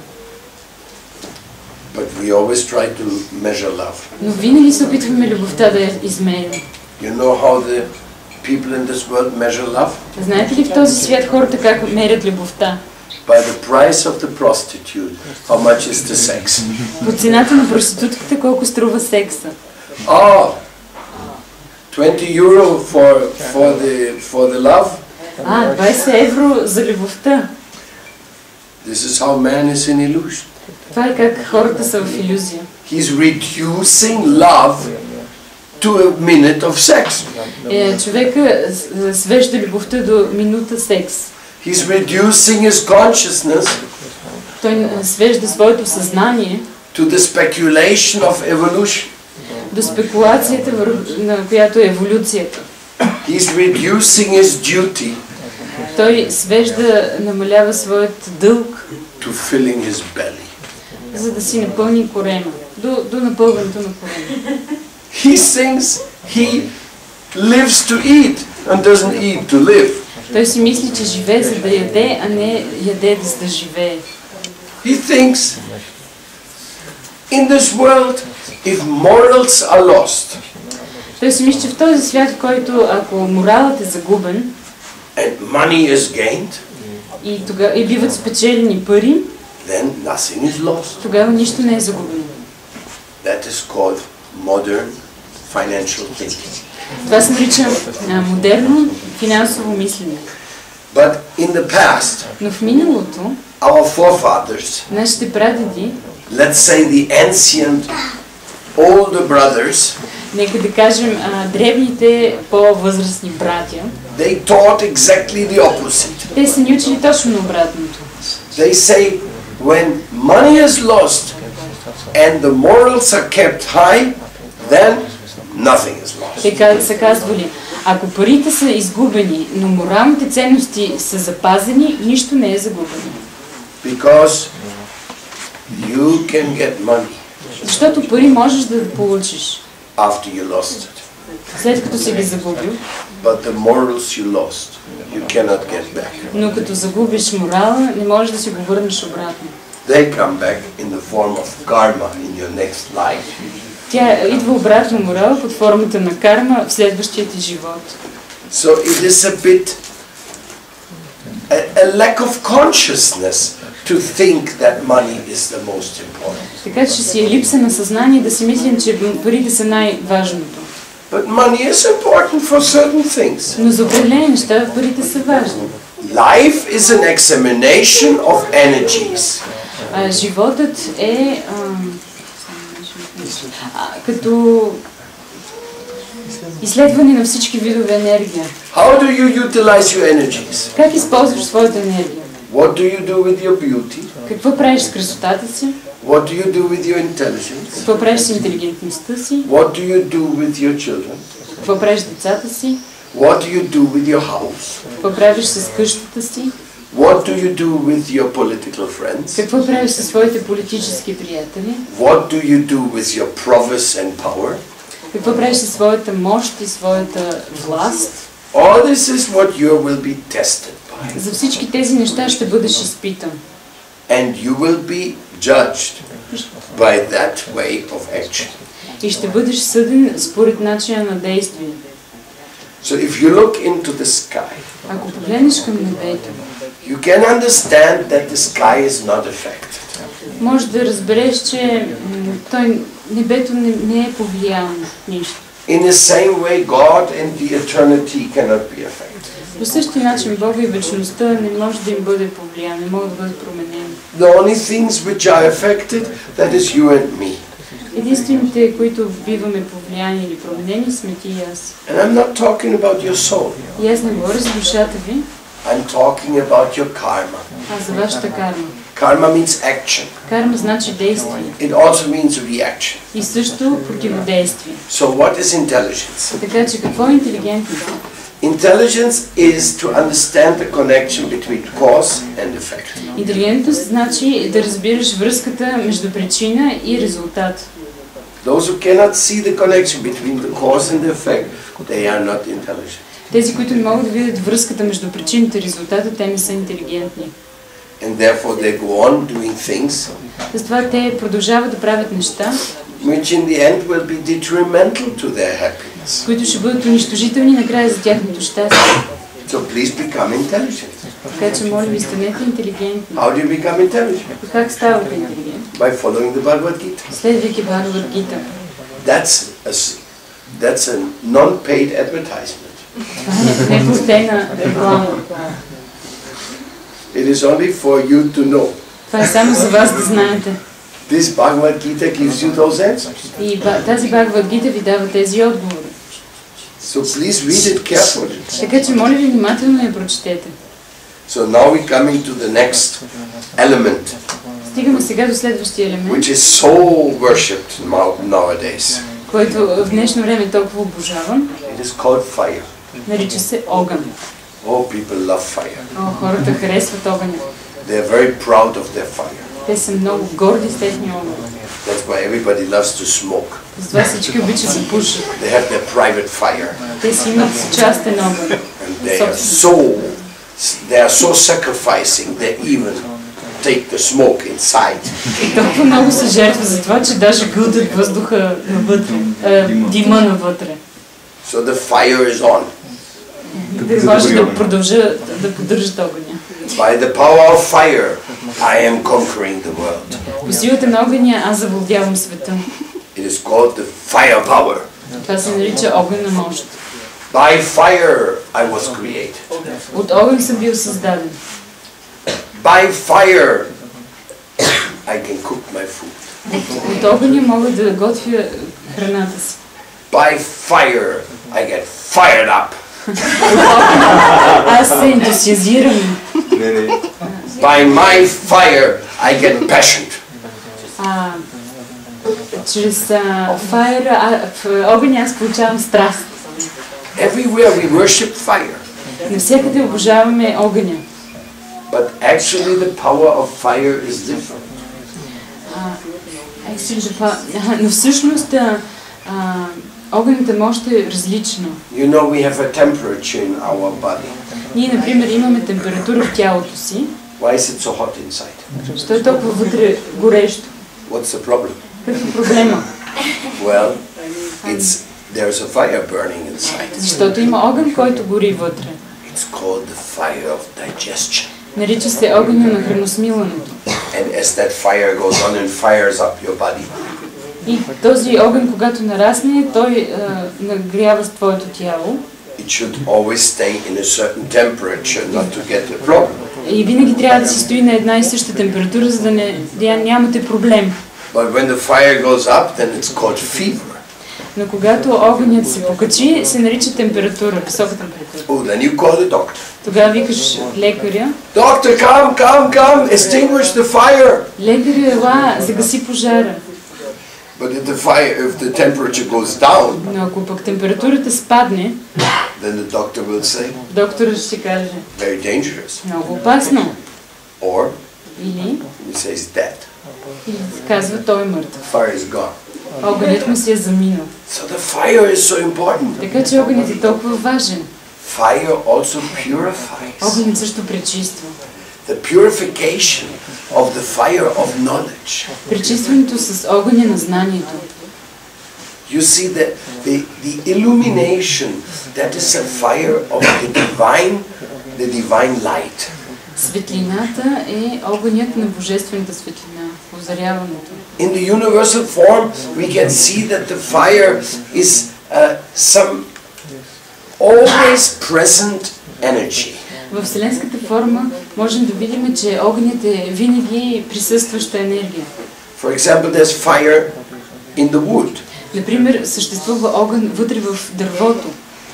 [SPEAKER 1] But we always try to measure love.
[SPEAKER 2] Но винаги се опитваме любовта да я измерим.
[SPEAKER 1] You know how the people in this world measure love?
[SPEAKER 2] Знаете ли в този свят хората как мерят любовта?
[SPEAKER 1] By the price of the prostitute. How much is the sex?
[SPEAKER 2] По цената на проститутката колко струва секса?
[SPEAKER 1] Oh, 20 euro for the love?
[SPEAKER 2] 20 евро за любовта.
[SPEAKER 1] This is how man is in illusion.
[SPEAKER 2] Това е как хората са в илюзия.
[SPEAKER 1] He's reducing love to a minute of sex.
[SPEAKER 2] Човека свежда любовта до минута секс.
[SPEAKER 1] He's reducing his consciousness
[SPEAKER 2] Той свежда своето съзнание
[SPEAKER 1] to the speculation of evolution.
[SPEAKER 2] до спекулацията, на която е еволюцията.
[SPEAKER 1] He's reducing his duty
[SPEAKER 2] Той намалява своят дълг,
[SPEAKER 1] to filling his belly.
[SPEAKER 2] за да си напълни корема, до напълването на корема.
[SPEAKER 1] He thinks he lives to eat and doesn't eat to live.
[SPEAKER 2] Той си мисли, че живее за да яде, а не яде за да живее.
[SPEAKER 1] He thinks in this world, if morals are lost,
[SPEAKER 2] той си мисли, че в този свят, в който ако моралът е загубен
[SPEAKER 1] and money is gained,
[SPEAKER 2] и биват спечелени пари,
[SPEAKER 1] then nothing is lost.
[SPEAKER 2] тогава нищо не е загубено.
[SPEAKER 1] That is called modern financial thinking.
[SPEAKER 2] Това се нарича модерно финансово мислене.
[SPEAKER 1] But in the past,
[SPEAKER 2] Но в миналото,
[SPEAKER 1] our forefathers,
[SPEAKER 2] нашите прадеди,
[SPEAKER 1] let's say the ancient older brothers,
[SPEAKER 2] нека да кажем древните по-възрастни братя,
[SPEAKER 1] they taught exactly the opposite.
[SPEAKER 2] те са ни учили точно обратното.
[SPEAKER 1] They say when money is lost and the morals are kept high, then nothing is lost.
[SPEAKER 2] Те са казвали, ако парите са изгубени, но моралните ценности са запазени, нищо не е загубено.
[SPEAKER 1] Because you can get money
[SPEAKER 2] Защото пари можеш да получиш
[SPEAKER 1] after you lost it.
[SPEAKER 2] след като си ги загубил,
[SPEAKER 1] But the morals you lost, you cannot get back.
[SPEAKER 2] но като загубиш морала, не можеш да си го върнеш обратно.
[SPEAKER 1] They come back in the form of karma in your next life.
[SPEAKER 2] Тя идва обратно морала под формата на карма в следващия ти живот.
[SPEAKER 1] So it is a bit a lack of consciousness to think that money is the most important.
[SPEAKER 2] Така че си е липса на съзнание да си мислим, че парите са най-важното.
[SPEAKER 1] But money is important for certain things.
[SPEAKER 2] Но за определени неща парите са важни.
[SPEAKER 1] Life is an examination of energies.
[SPEAKER 2] Животът е като изследване на всички видове енергия.
[SPEAKER 1] How do you utilize your energies?
[SPEAKER 2] Как използваш своята енергия?
[SPEAKER 1] What do you do with your beauty?
[SPEAKER 2] Какво правиш с красотата си?
[SPEAKER 1] What do you do with your intelligence?
[SPEAKER 2] Какво правиш с интелигентността си?
[SPEAKER 1] What do you do with your children?
[SPEAKER 2] Какво правиш с децата си?
[SPEAKER 1] What do you do with your house?
[SPEAKER 2] Какво правиш с къщата си?
[SPEAKER 1] What do you do with your political friends?
[SPEAKER 2] Какво правиш със своите политически приятели?
[SPEAKER 1] What do you do with your prowess and power?
[SPEAKER 2] Какво правиш със своята мощ и своята власт?
[SPEAKER 1] All this is what you will be tested by.
[SPEAKER 2] За всички тези неща ще бъдеш изпитан.
[SPEAKER 1] And you will be judged by that way of action.
[SPEAKER 2] И ще бъдеш съден според начина на действие.
[SPEAKER 1] So if you look into the sky,
[SPEAKER 2] Ако погледнеш към небето,
[SPEAKER 1] you can understand that the sky is not affected.
[SPEAKER 2] може да разбереш, че небето не е повлияло на нищо.
[SPEAKER 1] In the same way, God and the eternity cannot be affected.
[SPEAKER 2] По същия начин Бога и вечността не може да им бъде повлияно, не могат да бъдат променени.
[SPEAKER 1] The only things which are affected, that is you and me.
[SPEAKER 2] Единствените, които биваме повлияни или променени, сме ти и аз.
[SPEAKER 1] And I'm not talking about your soul.
[SPEAKER 2] И аз не говоря за душата ви,
[SPEAKER 1] I'm talking about your karma.
[SPEAKER 2] а за вашата карма.
[SPEAKER 1] Karma means action.
[SPEAKER 2] Карма значи действие.
[SPEAKER 1] It also means reaction.
[SPEAKER 2] И също противодействие.
[SPEAKER 1] So what is intelligence?
[SPEAKER 2] Така че какво е интелигентност?
[SPEAKER 1] Intelligence is to understand the connection between cause and effect.
[SPEAKER 2] Интелигентност значи да разбираш връзката между причина и резултат.
[SPEAKER 1] Those who cannot see the connection between the cause and the effect, they are not intelligent.
[SPEAKER 2] Тези, които не могат да видят връзката между причината и резултата, те не са интелигентни.
[SPEAKER 1] And therefore they go on doing things
[SPEAKER 2] Затова те продължават да правят неща,
[SPEAKER 1] which in the end will be detrimental to their happiness.
[SPEAKER 2] които ще бъдат унищожителни накрая за тяхното щастие.
[SPEAKER 1] So please become intelligent.
[SPEAKER 2] Така че, моля ви, станете интелигентни.
[SPEAKER 1] How do you become intelligent?
[SPEAKER 2] Как ставате интелигентни?
[SPEAKER 1] By following the Bhagavad Gita.
[SPEAKER 2] Следвайки Бхагавад Гита.
[SPEAKER 1] That's a non-paid advertisement.
[SPEAKER 2] Това е неплатена реклама.
[SPEAKER 1] It is only for you to know.
[SPEAKER 2] Това е само за вас да знаете.
[SPEAKER 1] This Bhagavad Gita gives you those answers.
[SPEAKER 2] И тази Бхагавад Гита ви дава тези отговори.
[SPEAKER 1] So please read it carefully.
[SPEAKER 2] Така че, моля ви, внимателно я прочетете.
[SPEAKER 1] So now we're coming to the next element,
[SPEAKER 2] Стигаме сега до следващия елемент,
[SPEAKER 1] which is so worshipped nowadays.
[SPEAKER 2] който в днешно време толкова обожавам.
[SPEAKER 1] It is called fire.
[SPEAKER 2] Нарича се огън.
[SPEAKER 1] Oh, people love fire.
[SPEAKER 2] Хората харесват огъня.
[SPEAKER 1] They are very proud of their fire.
[SPEAKER 2] Те са много горди с техния огън.
[SPEAKER 1] That's why everybody loves to smoke.
[SPEAKER 2] Затова всички обичат да пушат.
[SPEAKER 1] They have their private fire.
[SPEAKER 2] Те си имат частен огън.
[SPEAKER 1] And they are so sacrificing, they even take the smoke inside.
[SPEAKER 2] И толкова много се жертва за това, че даже гълтат въздуха навътре, дима навътре.
[SPEAKER 1] So the fire is on.
[SPEAKER 2] Да може да продължа да поддържат огъня.
[SPEAKER 1] By the power of fire, I am conquering the world.
[SPEAKER 2] По силата на огъня аз завладявам света.
[SPEAKER 1] It is called the fire power.
[SPEAKER 2] Това се нарича огън на мощ.
[SPEAKER 1] By fire I was created.
[SPEAKER 2] От огън съм бил създаден.
[SPEAKER 1] By fire I can cook my food.
[SPEAKER 2] От огъня мога да готвя храната си.
[SPEAKER 1] By fire I get fired up.
[SPEAKER 2] Аз се ентусиазирам.
[SPEAKER 1] By my fire I get passion.
[SPEAKER 2] Чрез в огъня аз получавам страст.
[SPEAKER 1] Everywhere we worship fire.
[SPEAKER 2] Навсякъде обожаваме огъня.
[SPEAKER 1] But actually the power of fire is different.
[SPEAKER 2] Но всъщност огънната мощ е различна.
[SPEAKER 1] You know we have a temperature in our body.
[SPEAKER 2] Ние, например, имаме температура в тялото си.
[SPEAKER 1] Why is it so hot inside?
[SPEAKER 2] Що е толкова вътре горещо?
[SPEAKER 1] What's the problem?
[SPEAKER 2] Какъв е проблема?
[SPEAKER 1] Well, there's a fire burning inside.
[SPEAKER 2] Защото има огън, който гори вътре.
[SPEAKER 1] It's called the fire of digestion.
[SPEAKER 2] Нарича се огъня на храносмилането.
[SPEAKER 1] And as that fire goes on and fires up your body.
[SPEAKER 2] И този огън, когато нарасне, той нагрява с твоето тяло.
[SPEAKER 1] It should always stay in a certain temperature, not to get a problem.
[SPEAKER 2] И винаги трябва да се стои на една и съща температура, за да нямате проблем.
[SPEAKER 1] But when the fire goes up, then it's called fever.
[SPEAKER 2] Но когато огънят се покачи, се нарича температура, висока температура.
[SPEAKER 1] Oh, then you call the doctor.
[SPEAKER 2] Тогава викаш лекаря.
[SPEAKER 1] Doctor, come, extinguish the fire.
[SPEAKER 2] Лекаря, ела, загаси пожара.
[SPEAKER 1] But if the temperature goes down,
[SPEAKER 2] Но ако пък температурата спадне,
[SPEAKER 1] then the doctor will say,
[SPEAKER 2] докторът ще каже,
[SPEAKER 1] very dangerous.
[SPEAKER 2] много опасно.
[SPEAKER 1] Or
[SPEAKER 2] Или
[SPEAKER 1] he says dead.
[SPEAKER 2] казва, той е мъртъв.
[SPEAKER 1] Fire is gone.
[SPEAKER 2] Огънят му си е заминал.
[SPEAKER 1] So the fire is so important.
[SPEAKER 2] Така че огънят е толкова важен.
[SPEAKER 1] Fire also purifies.
[SPEAKER 2] Огънят също пречиства.
[SPEAKER 1] The purification of the fire of knowledge.
[SPEAKER 2] Пречистването с огъня на знанието.
[SPEAKER 1] You see that the illumination, that is a fire of the divine light.
[SPEAKER 2] Светлината е огънят на божествената светлина, озаряването.
[SPEAKER 1] In the universal form, we can see that the fire is some always present energy.
[SPEAKER 2] В вселенската форма можем да видим, че огънят е винаги присъстваща енергия.
[SPEAKER 1] For example, there's fire in the wood.
[SPEAKER 2] Например, съществува огън вътре в дървото.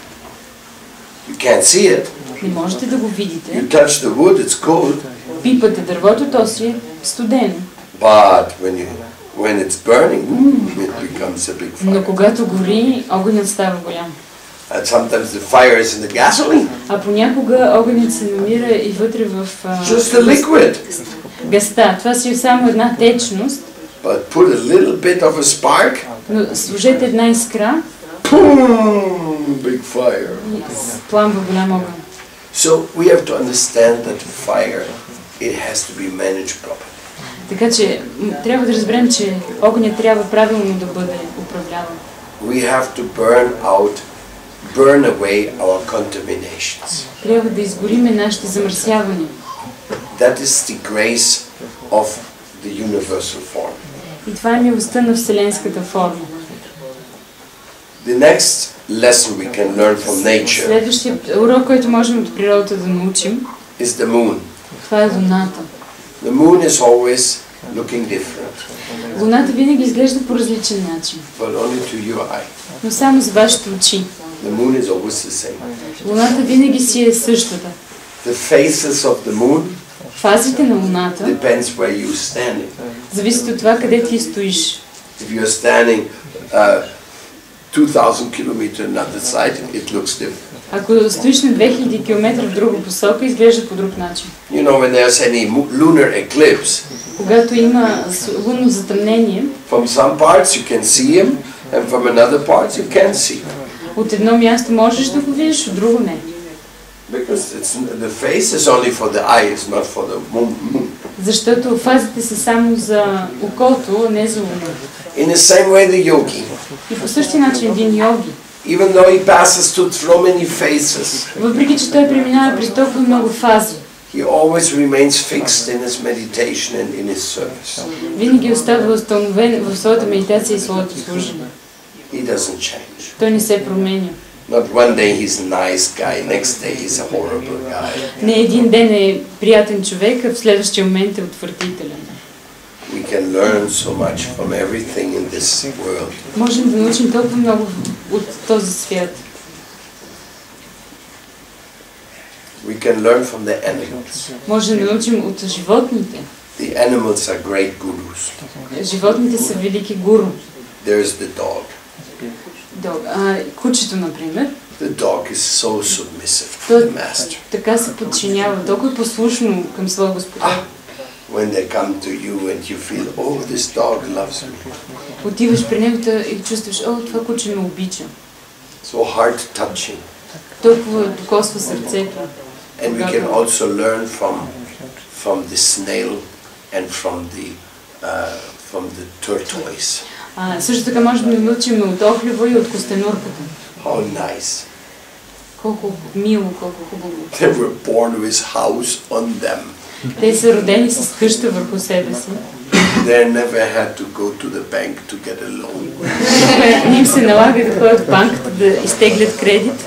[SPEAKER 1] You can't see it.
[SPEAKER 2] Не можете да го видите.
[SPEAKER 1] You touch the wood, it's cold.
[SPEAKER 2] Пипате дървото, то си е студено.
[SPEAKER 1] But when it's burning, it becomes a big
[SPEAKER 2] Но
[SPEAKER 1] fire.
[SPEAKER 2] когато гори, огънят става голям.
[SPEAKER 1] And sometimes the fire is in the gasoline.
[SPEAKER 2] А понякога огънят се намира и вътре в
[SPEAKER 1] Just a liquid.
[SPEAKER 2] газта. Това си е само една течност.
[SPEAKER 1] But put a little bit of a spark,
[SPEAKER 2] Но сложете една искра
[SPEAKER 1] boom, big fire.
[SPEAKER 2] и пламва голям огън.
[SPEAKER 1] So we have to understand that fire, it has to be managed properly.
[SPEAKER 2] Така че трябва да разберем, че огънят трябва правилно да бъде управляван.
[SPEAKER 1] We have to burn away our contaminations.
[SPEAKER 2] Трябва да изгориме нашите замърсявания.
[SPEAKER 1] That is the grace of the universal form.
[SPEAKER 2] И това е милостта на вселенската форма.
[SPEAKER 1] The next lesson we can learn from nature
[SPEAKER 2] Следващият урок, който можем от природата да научим,
[SPEAKER 1] is the moon.
[SPEAKER 2] това е луната.
[SPEAKER 1] The moon is always looking different,
[SPEAKER 2] Луната винаги изглежда по различен начин,
[SPEAKER 1] but only to your eye.
[SPEAKER 2] но само с вашите очи.
[SPEAKER 1] The moon is always the same.
[SPEAKER 2] Луната винаги си е същата.
[SPEAKER 1] The phases of the moon
[SPEAKER 2] Фазите на Луната
[SPEAKER 1] depends where you're standing.
[SPEAKER 2] зависят от това къде ти стоиш.
[SPEAKER 1] If you're standing 2,000 kilometers on the other side, it looks different.
[SPEAKER 2] Ако стоиш на 2000 км в друга посока, изглежда по друг начин.
[SPEAKER 1] You know, when there's any lunar eclipse,
[SPEAKER 2] Когато има лунно затъмнение,
[SPEAKER 1] from some parts you can see him, and from another part you can't see him.
[SPEAKER 2] от едно място можеш да го видиш, от друго не.
[SPEAKER 1] Because the face is only for the eyes, not for the moon.
[SPEAKER 2] Защото фазите са само за окото, а не за ума.
[SPEAKER 1] In the same way the yogi,
[SPEAKER 2] И по същия начин един йоги,
[SPEAKER 1] even though he passes through so many phases,
[SPEAKER 2] въпреки че той преминава през толкова много фази,
[SPEAKER 1] he always remains fixed in his meditation and in his service.
[SPEAKER 2] винаги остава установен в своята медитация и своето служение.
[SPEAKER 1] He doesn't change.
[SPEAKER 2] Той не се променя.
[SPEAKER 1] Not one day he's a nice guy, next day he's a horrible guy.
[SPEAKER 2] Не един ден е приятен човек, а в следващия момент е отвратителен.
[SPEAKER 1] We can learn so much from everything in this world.
[SPEAKER 2] Можем да научим толкова много от този свят.
[SPEAKER 1] We can learn from the animals.
[SPEAKER 2] Можем да научим от животните.
[SPEAKER 1] The animals are great gurus.
[SPEAKER 2] Животните са велики гуру.
[SPEAKER 1] There's the dog.
[SPEAKER 2] Кучето, например,
[SPEAKER 1] The dog is so submissive to
[SPEAKER 2] то
[SPEAKER 1] the master.
[SPEAKER 2] така се подчинява, толкова послушно към своя господар.
[SPEAKER 1] When they come to you and you feel, oh, this dog loves me.
[SPEAKER 2] Отиваш при него и чувстваш, о, това куче ме обича.
[SPEAKER 1] So heart touching.
[SPEAKER 2] Толкова докосва сърцето.
[SPEAKER 1] And we can also learn from the snail and from the tortoise.
[SPEAKER 2] Също така можем да научим от охлюва и от костенурката.
[SPEAKER 1] How nice.
[SPEAKER 2] Колко мило, колко хубаво.
[SPEAKER 1] They were born with house on them.
[SPEAKER 2] Те са родени с къща върху себе си.
[SPEAKER 1] They never had to go to the bank to get a loan.
[SPEAKER 2] Не им се налага да ходят в банката да изтеглят кредит.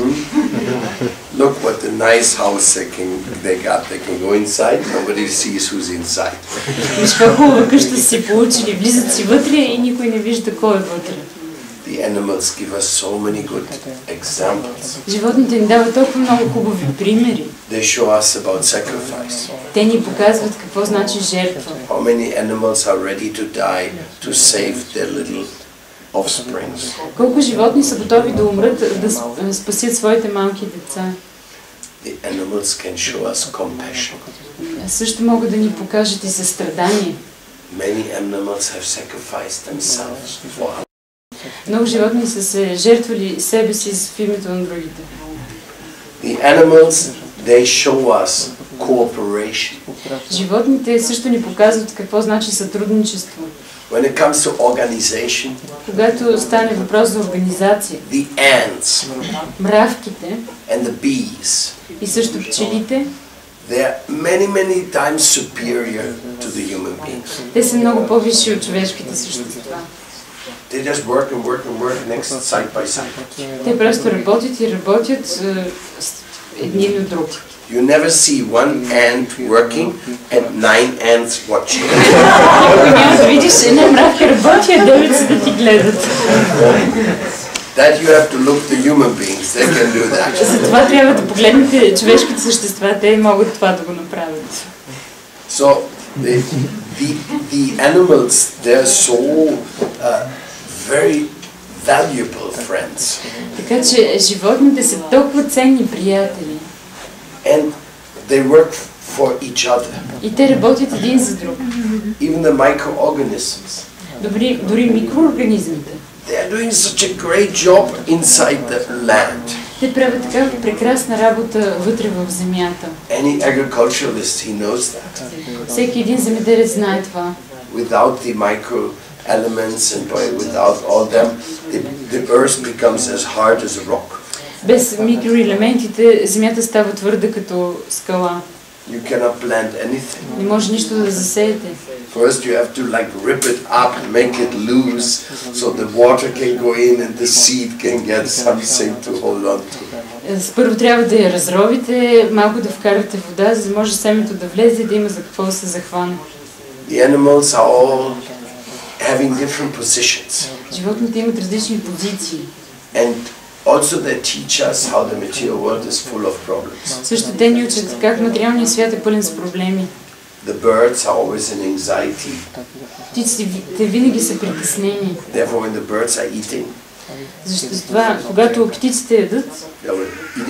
[SPEAKER 1] Look what a nice house they got. They can go inside, nobody sees who's inside.
[SPEAKER 2] Виж каква хубава къща си получили. Влизат си вътре и никой не вижда кой е вътре.
[SPEAKER 1] The animals give us so many good examples.
[SPEAKER 2] Животните ни дават толкова много хубави примери.
[SPEAKER 1] They show us about sacrifice.
[SPEAKER 2] Те ни показват какво значи жертва.
[SPEAKER 1] How many animals are ready to die to save their little offsprings.
[SPEAKER 2] Колко животни са готови да умрат, да спасят своите малки деца.
[SPEAKER 1] The animals can show us compassion.
[SPEAKER 2] Също могат да ни покажат и състрадание.
[SPEAKER 1] Many animals have sacrificed themselves for us.
[SPEAKER 2] Много животни са се жертвали себе си в името на другите.
[SPEAKER 1] The animals, they show us cooperation.
[SPEAKER 2] Животните също ни показват какво значи сътрудничество.
[SPEAKER 1] When it comes to organization,
[SPEAKER 2] когато стане въпрос за организация,
[SPEAKER 1] the ants
[SPEAKER 2] мравките
[SPEAKER 1] and the bees,
[SPEAKER 2] и също пчелите,
[SPEAKER 1] they are many times superior to the human beings.
[SPEAKER 2] те са много по-висши от човешките същества.
[SPEAKER 1] They just work next side by side.
[SPEAKER 2] Те просто работят и работят един от друг.
[SPEAKER 1] You never see one ant working and 9 ants watching.
[SPEAKER 2] Никой няма да видиш една мравка работи, а 9 са да ти гледат.
[SPEAKER 1] That you have to look the human beings, they can do that.
[SPEAKER 2] Затова трябва да погледнете човешките същества, те могат това да го направят.
[SPEAKER 1] So the animals, they're so very valuable friends.
[SPEAKER 2] Така че животните са толкова ценни приятели.
[SPEAKER 1] And they work for each other.
[SPEAKER 2] И те работят един за друг.
[SPEAKER 1] Even the microorganisms.
[SPEAKER 2] Дори микроорганизмите.
[SPEAKER 1] They are doing such a great job inside the land.
[SPEAKER 2] Те правят така прекрасна работа вътре в земята.
[SPEAKER 1] Any agriculturalist, he knows that.
[SPEAKER 2] Всеки един земеделец знае това.
[SPEAKER 1] Without the micro elements and without all them, the earth becomes as hard as a rock.
[SPEAKER 2] Без микроелементите земята става твърда като скала.
[SPEAKER 1] You cannot plant anything.
[SPEAKER 2] Не може нищо да засеете.
[SPEAKER 1] First you have to like rip it up, make it loose, so the water can go in and the seed can get something to hold on to.
[SPEAKER 2] Първо трябва да я разровите, малко да вкарате вода, за да може семето да влезе и да има за какво да се захване.
[SPEAKER 1] The animals are all having different positions.
[SPEAKER 2] Животните имат различни позиции.
[SPEAKER 1] And also they teach us how the material world is full of problems.
[SPEAKER 2] Също те ни учат как материалният свят е пълен с проблеми.
[SPEAKER 1] The birds are always in anxiety.
[SPEAKER 2] Птиците винаги са притеснени.
[SPEAKER 1] Therefore when the birds are eating,
[SPEAKER 2] Затова, когато птиците ядат,
[SPEAKER 1] they will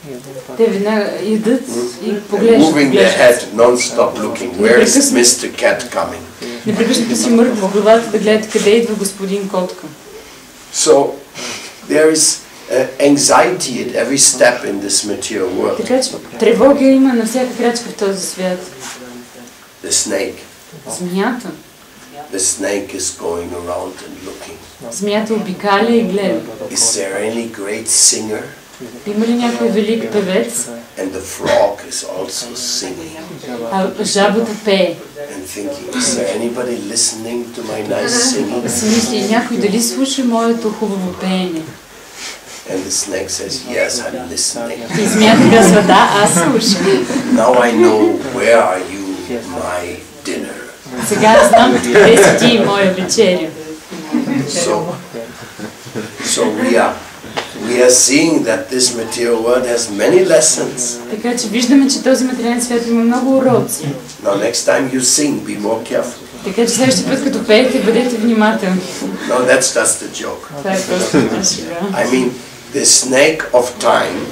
[SPEAKER 2] Те веднага ядат и
[SPEAKER 1] And
[SPEAKER 2] поглеждат.
[SPEAKER 1] moving their head non-stop looking, where is Mr. Cat coming?
[SPEAKER 2] Непрекъснато си мърдат главата да гледат къде идва господин Котка.
[SPEAKER 1] So there is anxiety at every step in this material world.
[SPEAKER 2] Така че тревога има на всяка крачка в този свят.
[SPEAKER 1] The snake.
[SPEAKER 2] Змията.
[SPEAKER 1] The snake is going around and looking.
[SPEAKER 2] Змията обикаля и гледа.
[SPEAKER 1] Is there any great singer?
[SPEAKER 2] Има ли някой велик певец?
[SPEAKER 1] And the frog is also singing
[SPEAKER 2] А жабата пее.
[SPEAKER 1] and thinking, is there anybody listening to my nice singing?
[SPEAKER 2] Си мисли, някой дали слуша моето хубаво пеене?
[SPEAKER 1] And the snake says, yes, I'm listening.
[SPEAKER 2] И змията казва, да, аз слушам.
[SPEAKER 1] Now I know where are you, my dinner.
[SPEAKER 2] Сега знам къде си ти, моя вечеря.
[SPEAKER 1] So we are seeing that this material world has many lessons.
[SPEAKER 2] Така че виждаме, че този материален свят има много уроци.
[SPEAKER 1] Now next time you sing, be more careful.
[SPEAKER 2] Така че следващия път, като пеете, бъдете внимателни.
[SPEAKER 1] No, that's just a joke.
[SPEAKER 2] Това е просто една шега.
[SPEAKER 1] I mean, the snake of time,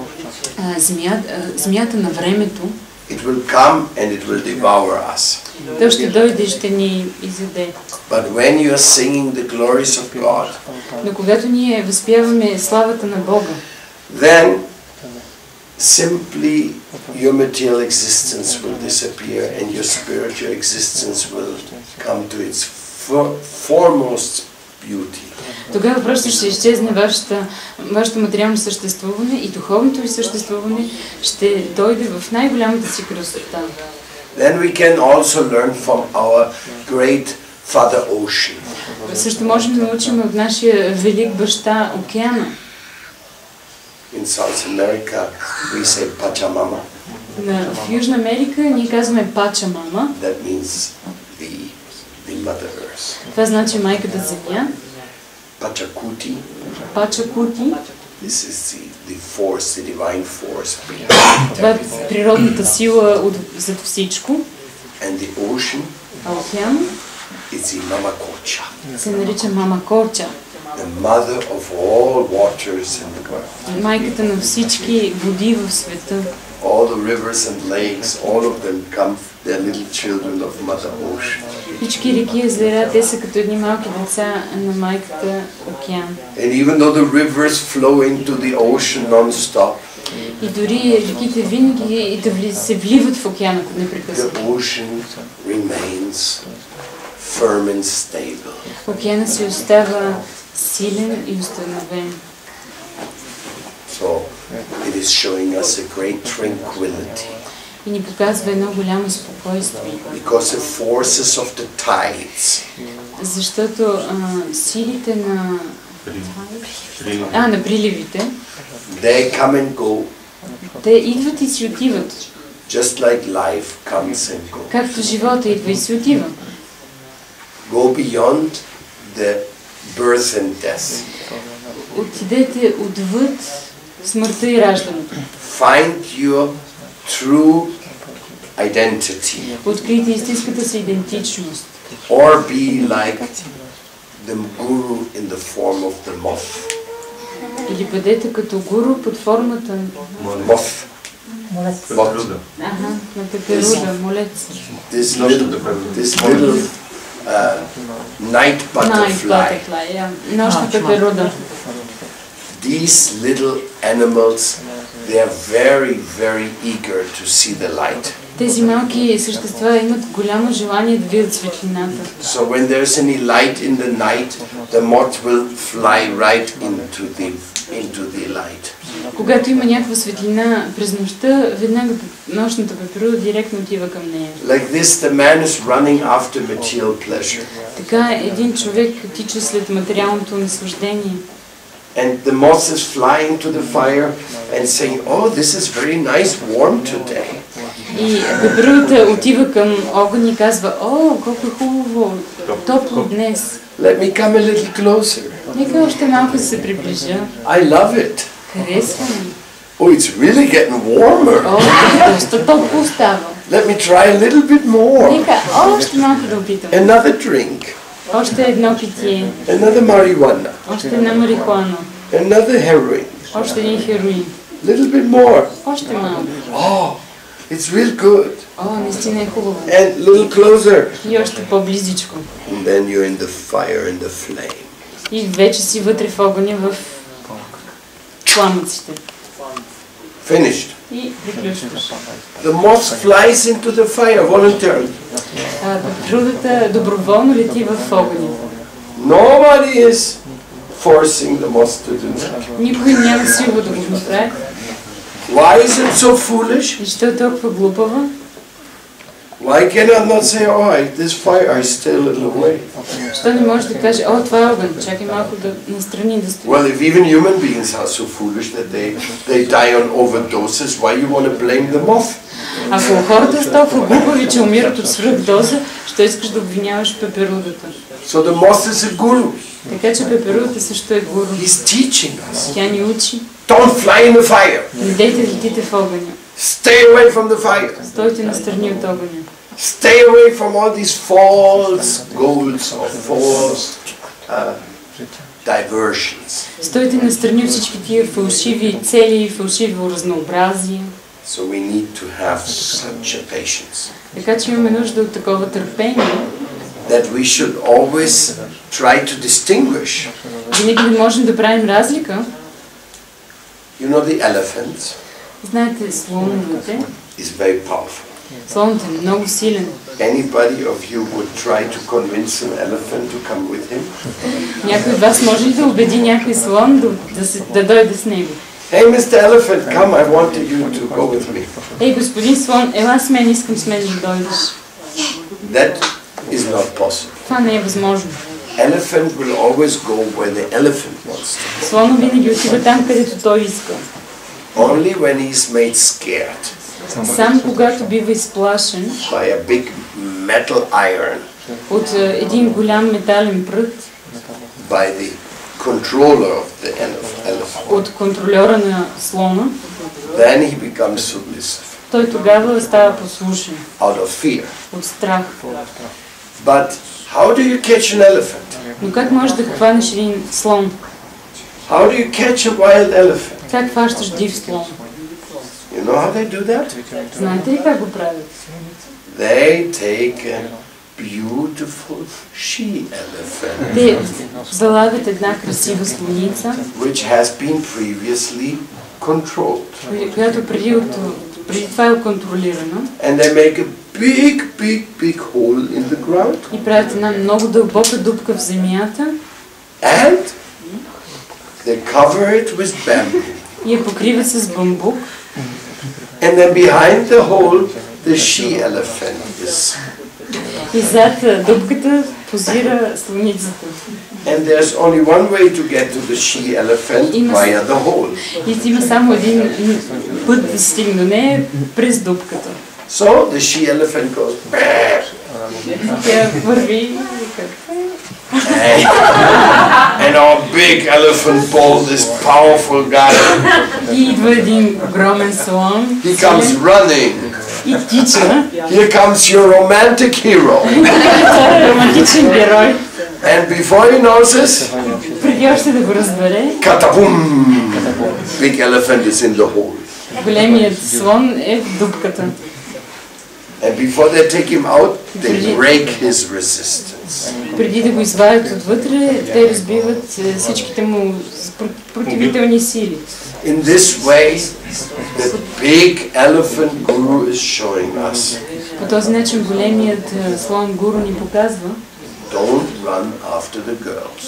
[SPEAKER 2] Змията на времето,
[SPEAKER 1] it will come and it will devour us.
[SPEAKER 2] той ще дойде и ще ни изяде.
[SPEAKER 1] But when you are singing the glories of God,
[SPEAKER 2] Но когато ние възпяваме славата на Бога,
[SPEAKER 1] then simply your material existence will disappear and your spiritual existence will come to its foremost beauty.
[SPEAKER 2] тогава просто ще изчезне вашето материално съществуване и духовното ви съществуване ще дойде в най-голямата си красота.
[SPEAKER 1] Then we can also learn from our great Father Ocean.
[SPEAKER 2] Също можем да научим от нашия велик баща океана.
[SPEAKER 1] In South America we say Pachamama.
[SPEAKER 2] В Южна Америка ние казваме Пачамама.
[SPEAKER 1] That means the Mother Earth.
[SPEAKER 2] Това значи майката земя.
[SPEAKER 1] Pachakuti.
[SPEAKER 2] Пачакути.
[SPEAKER 1] This is the force, the divine force.
[SPEAKER 2] Това е природната сила зад всичко.
[SPEAKER 1] And the ocean,
[SPEAKER 2] А океан
[SPEAKER 1] it's the Mama Kocha,
[SPEAKER 2] се нарича Мама Корча.
[SPEAKER 1] the mother of all waters in the world.
[SPEAKER 2] Майката на всички води в света.
[SPEAKER 1] All the rivers and lakes, all of them come, they're little children of Mother Ocean.
[SPEAKER 2] Всички реки и езера, те са като едни малки деца на майката океан.
[SPEAKER 1] And even though the rivers flow into the ocean non-stop,
[SPEAKER 2] И дори реките винаги се вливат в океана
[SPEAKER 1] the
[SPEAKER 2] непрекъснато.
[SPEAKER 1] ocean remains firm and stable.
[SPEAKER 2] Океана си остава силен и установен.
[SPEAKER 1] So it is showing us a great tranquility.
[SPEAKER 2] И ни показва едно голямо спокойствие.
[SPEAKER 1] Because the forces of the tides,
[SPEAKER 2] Защото силите на приливите,
[SPEAKER 1] they come and go,
[SPEAKER 2] те идват и си отиват.
[SPEAKER 1] just like life comes and goes.
[SPEAKER 2] Както живота идва и си отива.
[SPEAKER 1] Go beyond the birth and death.
[SPEAKER 2] Отидете отвъд смъртта и раждането.
[SPEAKER 1] Find your true identity.
[SPEAKER 2] Открийте истинската си идентичност.
[SPEAKER 1] Or be like the guru in the form of the moth.
[SPEAKER 2] Или бъдете като гуру под формата
[SPEAKER 1] Moth.
[SPEAKER 2] на пеперуда, молец.
[SPEAKER 1] This little night butterfly.
[SPEAKER 2] Нощна пеперуда.
[SPEAKER 1] These little animals, they are very, very eager to see the light.
[SPEAKER 2] Тези малки същества имат голямо желание да видят светлината.
[SPEAKER 1] So when there's any light in the night, the moth will fly right into the light.
[SPEAKER 2] Когато има някаква светлина през нощта, веднага нощната пеперуда директно отива към нея.
[SPEAKER 1] Like this, the man is running after material pleasure.
[SPEAKER 2] Така един човек тича след материалното наслаждение.
[SPEAKER 1] And the moth is flying to the fire and saying, oh, this is very nice, warm today.
[SPEAKER 2] И пеперудата отива към огън и казва, о, колко е хубаво, топло днес.
[SPEAKER 1] Let me come a little closer.
[SPEAKER 2] Нека още малко се приближа.
[SPEAKER 1] I love it.
[SPEAKER 2] Харесваме.
[SPEAKER 1] Oh, it's really getting warmer.
[SPEAKER 2] О, доста топло става.
[SPEAKER 1] Let me try a little bit more.
[SPEAKER 2] Нека още малко да опитам.
[SPEAKER 1] Another drink.
[SPEAKER 2] Още едно питие.
[SPEAKER 1] Another marijuana.
[SPEAKER 2] Още една марихуана.
[SPEAKER 1] Another heroin.
[SPEAKER 2] Още един хероин.
[SPEAKER 1] Little bit more.
[SPEAKER 2] Още малко.
[SPEAKER 1] Oh, it's real good.
[SPEAKER 2] О, наистина е хубаво.
[SPEAKER 1] And little closer.
[SPEAKER 2] И още по-близичко.
[SPEAKER 1] And then you're in the fire, in the flame.
[SPEAKER 2] И вече си вътре в огъня, в пламъците.
[SPEAKER 1] Finished.
[SPEAKER 2] И приключваш.
[SPEAKER 1] The moth flies into the fire voluntarily.
[SPEAKER 2] Пеперудата доброволно лети в огъня.
[SPEAKER 1] Nobody is forcing the moth to do that.
[SPEAKER 2] Никой няма сила да го направи.
[SPEAKER 1] Why is it so foolish?
[SPEAKER 2] Защо е толкова глупава?
[SPEAKER 1] Why cannot not say, oh, this fire, I stay a little away?
[SPEAKER 2] Защо не може да каже, о, това е огън, чакай малко да настрани да стои.
[SPEAKER 1] Well, if even human beings are so foolish that they die on overdoses, why you want to blame the moth?
[SPEAKER 2] Ако хората са толкова глупави, че умират от свръхдоза, що искаш да обвиняваш пеперудата?
[SPEAKER 1] So the moth is a guru.
[SPEAKER 2] Така че пеперудата също е гуру.
[SPEAKER 1] He's teaching us.
[SPEAKER 2] Тя ни учи.
[SPEAKER 1] Don't fly in the fire.
[SPEAKER 2] Не дейте да летите в огъня.
[SPEAKER 1] Stay away from the fire.
[SPEAKER 2] Стойте настрани от огъня.
[SPEAKER 1] Stay away from all these false goals or false diversions.
[SPEAKER 2] Стойте настрани от всички тия фалшиви цели и фалшиво разнообразие.
[SPEAKER 1] So we need to have such a patience.
[SPEAKER 2] Така че имаме нужда от такова търпение.
[SPEAKER 1] That we should always try to distinguish.
[SPEAKER 2] Винаги да можем да правим разлика.
[SPEAKER 1] You know the elephant
[SPEAKER 2] Знаете, слоновете.
[SPEAKER 1] is very powerful.
[SPEAKER 2] Слонът е много силен.
[SPEAKER 1] Anybody of you would try to convince an elephant to come with him?
[SPEAKER 2] Някой от вас може ли да убеди някой слон да дойде с него?
[SPEAKER 1] Hey, Mr. Elephant, come, I want you to go with me.
[SPEAKER 2] Ей, господин слон, ела с мен, искам с мен да дойдеш.
[SPEAKER 1] That is not possible.
[SPEAKER 2] Това не е възможно.
[SPEAKER 1] Elephant will always go where the elephant wants to.
[SPEAKER 2] Слонът винаги отива там, където той иска.
[SPEAKER 1] Only when he's made scared
[SPEAKER 2] Само когато бива изплашен
[SPEAKER 1] by a big metal iron,
[SPEAKER 2] от един голям метален прът,
[SPEAKER 1] by the controller of the elephant,
[SPEAKER 2] от контролера на слона,
[SPEAKER 1] then he becomes submissive,
[SPEAKER 2] той тогава става послушен,
[SPEAKER 1] out of fear.
[SPEAKER 2] от страх.
[SPEAKER 1] But how do you catch an elephant?
[SPEAKER 2] Но как можеш да хванеш един слон?
[SPEAKER 1] How do you catch a wild elephant?
[SPEAKER 2] Как хващаш див слон?
[SPEAKER 1] You know how they do that?
[SPEAKER 2] Знаете ли как го правят?
[SPEAKER 1] They take a beautiful she-elephant,
[SPEAKER 2] Те залавят една красива слоница,
[SPEAKER 1] which has been previously controlled.
[SPEAKER 2] която преди това е контролирана,
[SPEAKER 1] And they make a big hole in the ground.
[SPEAKER 2] и правят една много дълбока дупка в земята
[SPEAKER 1] And they cover it with bamboo.
[SPEAKER 2] и я покриват с бамбук.
[SPEAKER 1] And then behind the hole, the she-elephant is.
[SPEAKER 2] И зад дупката позира слоницата.
[SPEAKER 1] And there's only one way to get to the she-elephant, via the hole.
[SPEAKER 2] И има само един път да стигне до нея през дупката.
[SPEAKER 1] So the she-elephant goes.
[SPEAKER 2] Тя върви и вика.
[SPEAKER 1] And our big elephant bull, this powerful guy,
[SPEAKER 2] И идва един огромен слон.
[SPEAKER 1] he comes running.
[SPEAKER 2] И тича.
[SPEAKER 1] Here comes your romantic hero.
[SPEAKER 2] Това е романтичен герой.
[SPEAKER 1] And before he knows it,
[SPEAKER 2] Преди още да го разбере,
[SPEAKER 1] katabum! Big elephant is in the hole.
[SPEAKER 2] големият слон е в дупката.
[SPEAKER 1] And before they take him out, they break his resistance.
[SPEAKER 2] Преди да го извадят отвътре, те разбиват всичките му противителни сили.
[SPEAKER 1] In this way, the big elephant guru is showing us.
[SPEAKER 2] По този начин големият слон гуру ни показва:
[SPEAKER 1] Don't run after the girls.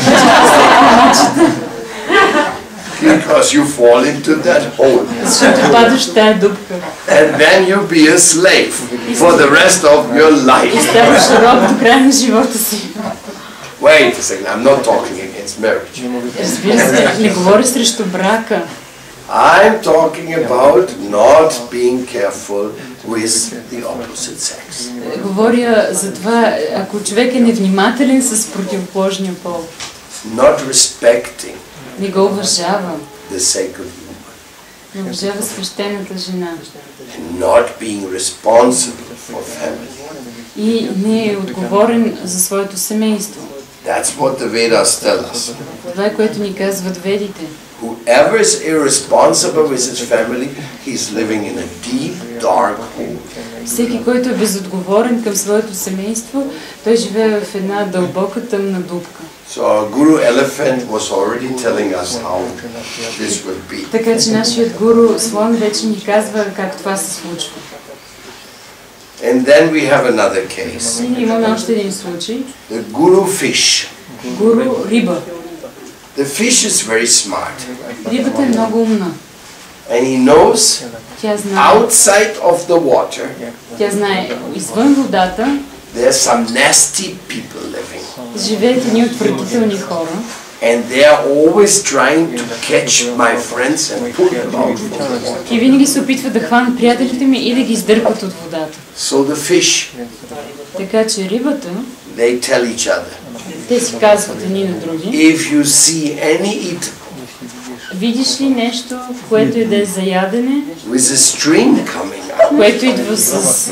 [SPEAKER 1] Because you fall into that hole.
[SPEAKER 2] Защото падаш в тая дупка.
[SPEAKER 1] And then you be a slave for the rest of your
[SPEAKER 2] И
[SPEAKER 1] life.
[SPEAKER 2] ставаш роб до края на живота си.
[SPEAKER 1] Wait a second, I'm not talking against marriage.
[SPEAKER 2] Разбира се, не говори срещу брака.
[SPEAKER 1] I'm talking about not being careful with the opposite sex.
[SPEAKER 2] Говоря за това, ако човек е невнимателен с противоположния пол,
[SPEAKER 1] Not respecting
[SPEAKER 2] не го уважава,
[SPEAKER 1] the sacred woman.
[SPEAKER 2] не уважава свещената жена
[SPEAKER 1] And not being responsible for family.
[SPEAKER 2] и не е отговорен за своето семейство.
[SPEAKER 1] That's what the Vedas tell us.
[SPEAKER 2] Това е, което ни казват ведите.
[SPEAKER 1] Who whoever is irresponsible with his family, he's living in a deep, dark hole.
[SPEAKER 2] Всеки, който е безотговорен към своето семейство, той живее в една дълбока тъмна дупка.
[SPEAKER 1] So Guru Elephant was already telling us how this would be.
[SPEAKER 2] Така че нашият гуру Слон вече ни казва как това се случва.
[SPEAKER 1] And then we have another case.
[SPEAKER 2] И имаме още един случай.
[SPEAKER 1] The Guru fish.
[SPEAKER 2] Гуру риба.
[SPEAKER 1] The fish is very smart.
[SPEAKER 2] Рибата е много умна.
[SPEAKER 1] And he knows
[SPEAKER 2] Тя знае,
[SPEAKER 1] outside of the water
[SPEAKER 2] тя знае извън водата
[SPEAKER 1] there's some nasty people living.
[SPEAKER 2] живеят едни отвратителни хора.
[SPEAKER 1] And they are always trying to catch my friends and pull them out from the water.
[SPEAKER 2] И винаги се опитват да хванат приятелите ми и да ги издърпат от водата.
[SPEAKER 1] So the fish,
[SPEAKER 2] Така че рибата,
[SPEAKER 1] they tell each other,
[SPEAKER 2] те си казват едни на други.
[SPEAKER 1] if you see any eat
[SPEAKER 2] Видиш ли нещо, което е да е за ядене,
[SPEAKER 1] with a string coming out,
[SPEAKER 2] което идва с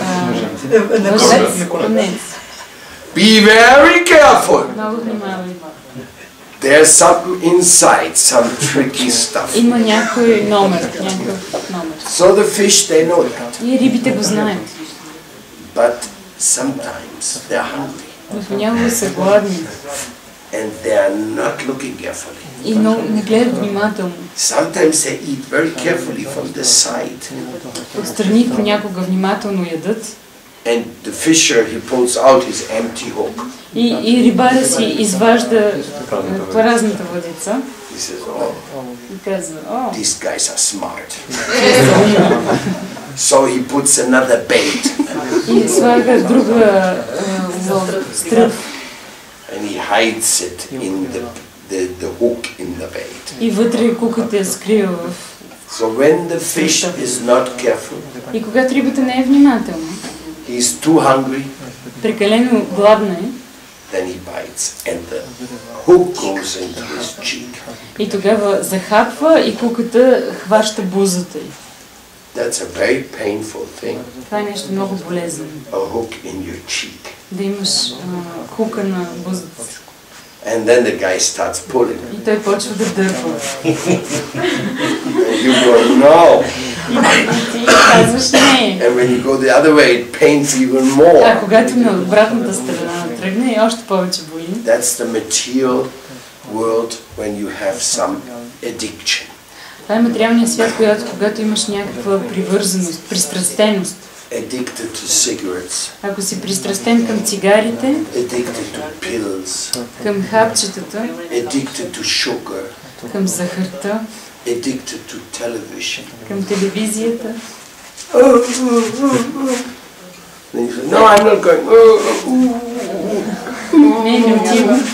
[SPEAKER 2] конец?
[SPEAKER 1] be very careful.
[SPEAKER 2] Много внимавай.
[SPEAKER 1] There's something inside, some tricky stuff.
[SPEAKER 2] Има някой номер, някакъв номер.
[SPEAKER 1] So the fish, they know that.
[SPEAKER 2] И рибите го знаят.
[SPEAKER 1] But sometimes they're hungry
[SPEAKER 2] Но понякога са гладни
[SPEAKER 1] and they are not looking carefully.
[SPEAKER 2] и не гледат внимателно.
[SPEAKER 1] Sometimes they eat very carefully from the side.
[SPEAKER 2] Отстрани понякога внимателно ядат.
[SPEAKER 1] And the fisher, he pulls out his empty hook.
[SPEAKER 2] И рибаря си изважда празната въдица
[SPEAKER 1] He says, oh,
[SPEAKER 2] и казва, о,
[SPEAKER 1] these guys are smart. So he puts another bait
[SPEAKER 2] и слага друга стръв
[SPEAKER 1] and he hides it in the hook in the bait.
[SPEAKER 2] и вътре куката я скрива в...
[SPEAKER 1] So when the fish is not careful,
[SPEAKER 2] И когато рибата не е внимателна,
[SPEAKER 1] he's too hungry,
[SPEAKER 2] прекалено гладна е,
[SPEAKER 1] then he bites and the hook goes into his cheek.
[SPEAKER 2] и тогава захапва и куката хваща бузата й.
[SPEAKER 1] That's a very painful thing,
[SPEAKER 2] Това е нещо много болезнено.
[SPEAKER 1] a hook in your cheek.
[SPEAKER 2] Да имаш хука на бузата.
[SPEAKER 1] And then the guy starts pulling.
[SPEAKER 2] И той почва да дърпа.
[SPEAKER 1] And you go, no.
[SPEAKER 2] И ти казваш не.
[SPEAKER 1] And when you go the other way, it pains even more.
[SPEAKER 2] А когато на обратната страна тръгне, и още повече боли.
[SPEAKER 1] That's the material world when you have some addiction.
[SPEAKER 2] Това е материалният свят, когато имаш някаква привързаност, пристрастеност.
[SPEAKER 1] Addicted to cigarettes,
[SPEAKER 2] Ако си пристрастен към цигарите,
[SPEAKER 1] addicted to pills,
[SPEAKER 2] към хапчетата,
[SPEAKER 1] addicted to sugar,
[SPEAKER 2] към захарта,
[SPEAKER 1] addicted to television.
[SPEAKER 2] към телевизията.
[SPEAKER 1] Then you say, no, I'm not going.
[SPEAKER 2] Не отивам.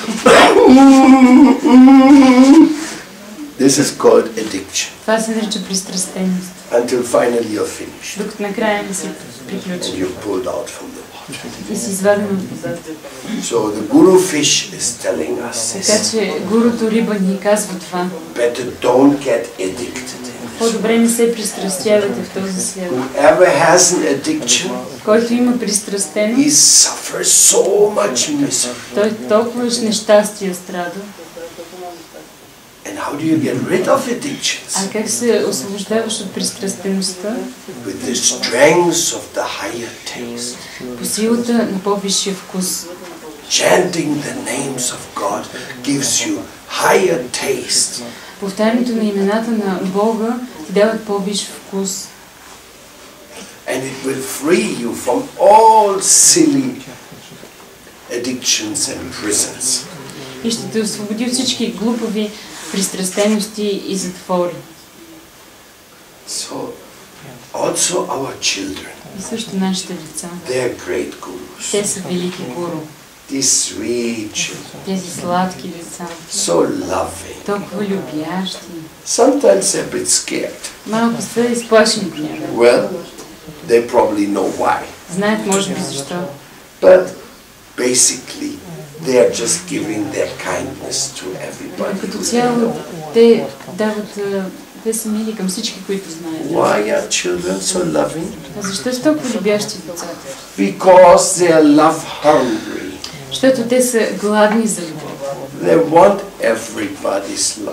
[SPEAKER 1] This is called addiction.
[SPEAKER 2] Това се нарича пристрастеност.
[SPEAKER 1] Until finally you're finished
[SPEAKER 2] Докато накрая не си
[SPEAKER 1] and
[SPEAKER 2] приключи
[SPEAKER 1] you're pulled out from the water.
[SPEAKER 2] и си изваден от водата.
[SPEAKER 1] So the Guru fish is telling us
[SPEAKER 2] Така
[SPEAKER 1] this.
[SPEAKER 2] че гурото риба ни казва това.
[SPEAKER 1] Better don't get addicted.
[SPEAKER 2] По-добре не се пристрастявате в този свят.
[SPEAKER 1] Whoever has an addiction,
[SPEAKER 2] Който има
[SPEAKER 1] he
[SPEAKER 2] пристрастеност,
[SPEAKER 1] suffers so much misery.
[SPEAKER 2] той толкова нещастие страда.
[SPEAKER 1] And how do you get rid of addictions?
[SPEAKER 2] А как се освобождаваш от пристрастеността?
[SPEAKER 1] With the strength of the higher taste.
[SPEAKER 2] По силата на по-висшия вкус.
[SPEAKER 1] Chanting the names of God gives you higher taste.
[SPEAKER 2] Повтарянето на имената на Бога ти дават по-висш вкус.
[SPEAKER 1] And it will free you from all silly addictions and prisons.
[SPEAKER 2] И ще те освободи от всички глупави пристрастености и затвори.
[SPEAKER 1] So, also our children,
[SPEAKER 2] И също нашите деца.
[SPEAKER 1] they are great gurus.
[SPEAKER 2] Те са велики гуру.
[SPEAKER 1] These sweet children,
[SPEAKER 2] Тези сладки деца.
[SPEAKER 1] so loving.
[SPEAKER 2] Толкова любящи.
[SPEAKER 1] Sometimes they're a bit scared.
[SPEAKER 2] Малко са изплашени понякога.
[SPEAKER 1] Well, they probably know why.
[SPEAKER 2] Знаят може би защо.
[SPEAKER 1] But basically, they are just giving their kindness to everybody.
[SPEAKER 2] Като цяло те дават, те са мили към всички, които знаят.
[SPEAKER 1] Why are children so loving?
[SPEAKER 2] А защо са толкова любящи децата?
[SPEAKER 1] Because they are love hungry.
[SPEAKER 2] Защото те са гладни за любов.
[SPEAKER 1] They want everybody's love.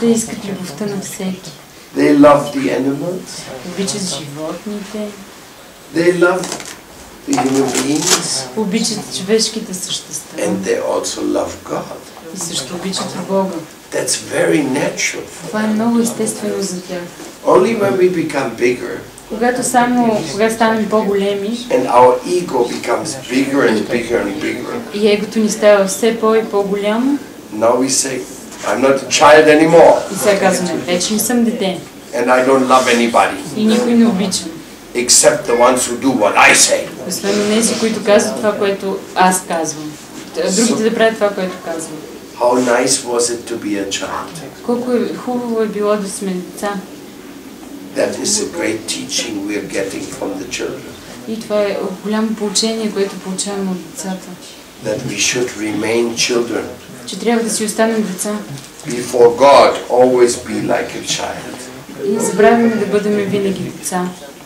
[SPEAKER 2] Те искат любовта на всеки.
[SPEAKER 1] They love the animals.
[SPEAKER 2] Обичат животните.
[SPEAKER 1] They love the human beings.
[SPEAKER 2] Обичат човешките същества.
[SPEAKER 1] And they also love God.
[SPEAKER 2] И също обичат Бога.
[SPEAKER 1] That's very natural.
[SPEAKER 2] Това е много естествено за тях.
[SPEAKER 1] Only when we become bigger
[SPEAKER 2] Когато станем по-големи
[SPEAKER 1] and our ego becomes bigger and bigger and bigger,
[SPEAKER 2] и егото ни става все по-голямо,
[SPEAKER 1] now we say, I'm not a child anymore.
[SPEAKER 2] и сега казваме, вече не съм дете.
[SPEAKER 1] And I don't love anybody.
[SPEAKER 2] И никой не обичам.
[SPEAKER 1] Except the ones who do what I say.
[SPEAKER 2] Освен онези, които казват това, което аз казвам. Другите да правят това, което казвам.
[SPEAKER 1] How nice was it to be a child?
[SPEAKER 2] Колко хубаво е било да сме деца.
[SPEAKER 1] That is a great teaching we are getting from the children.
[SPEAKER 2] И това е голямо поучение, което получаваме от децата.
[SPEAKER 1] That we should remain children.
[SPEAKER 2] Че трябва да си останем деца.
[SPEAKER 1] Before God, always be like a child.
[SPEAKER 2] И не забравяме да бъдем винаги деца.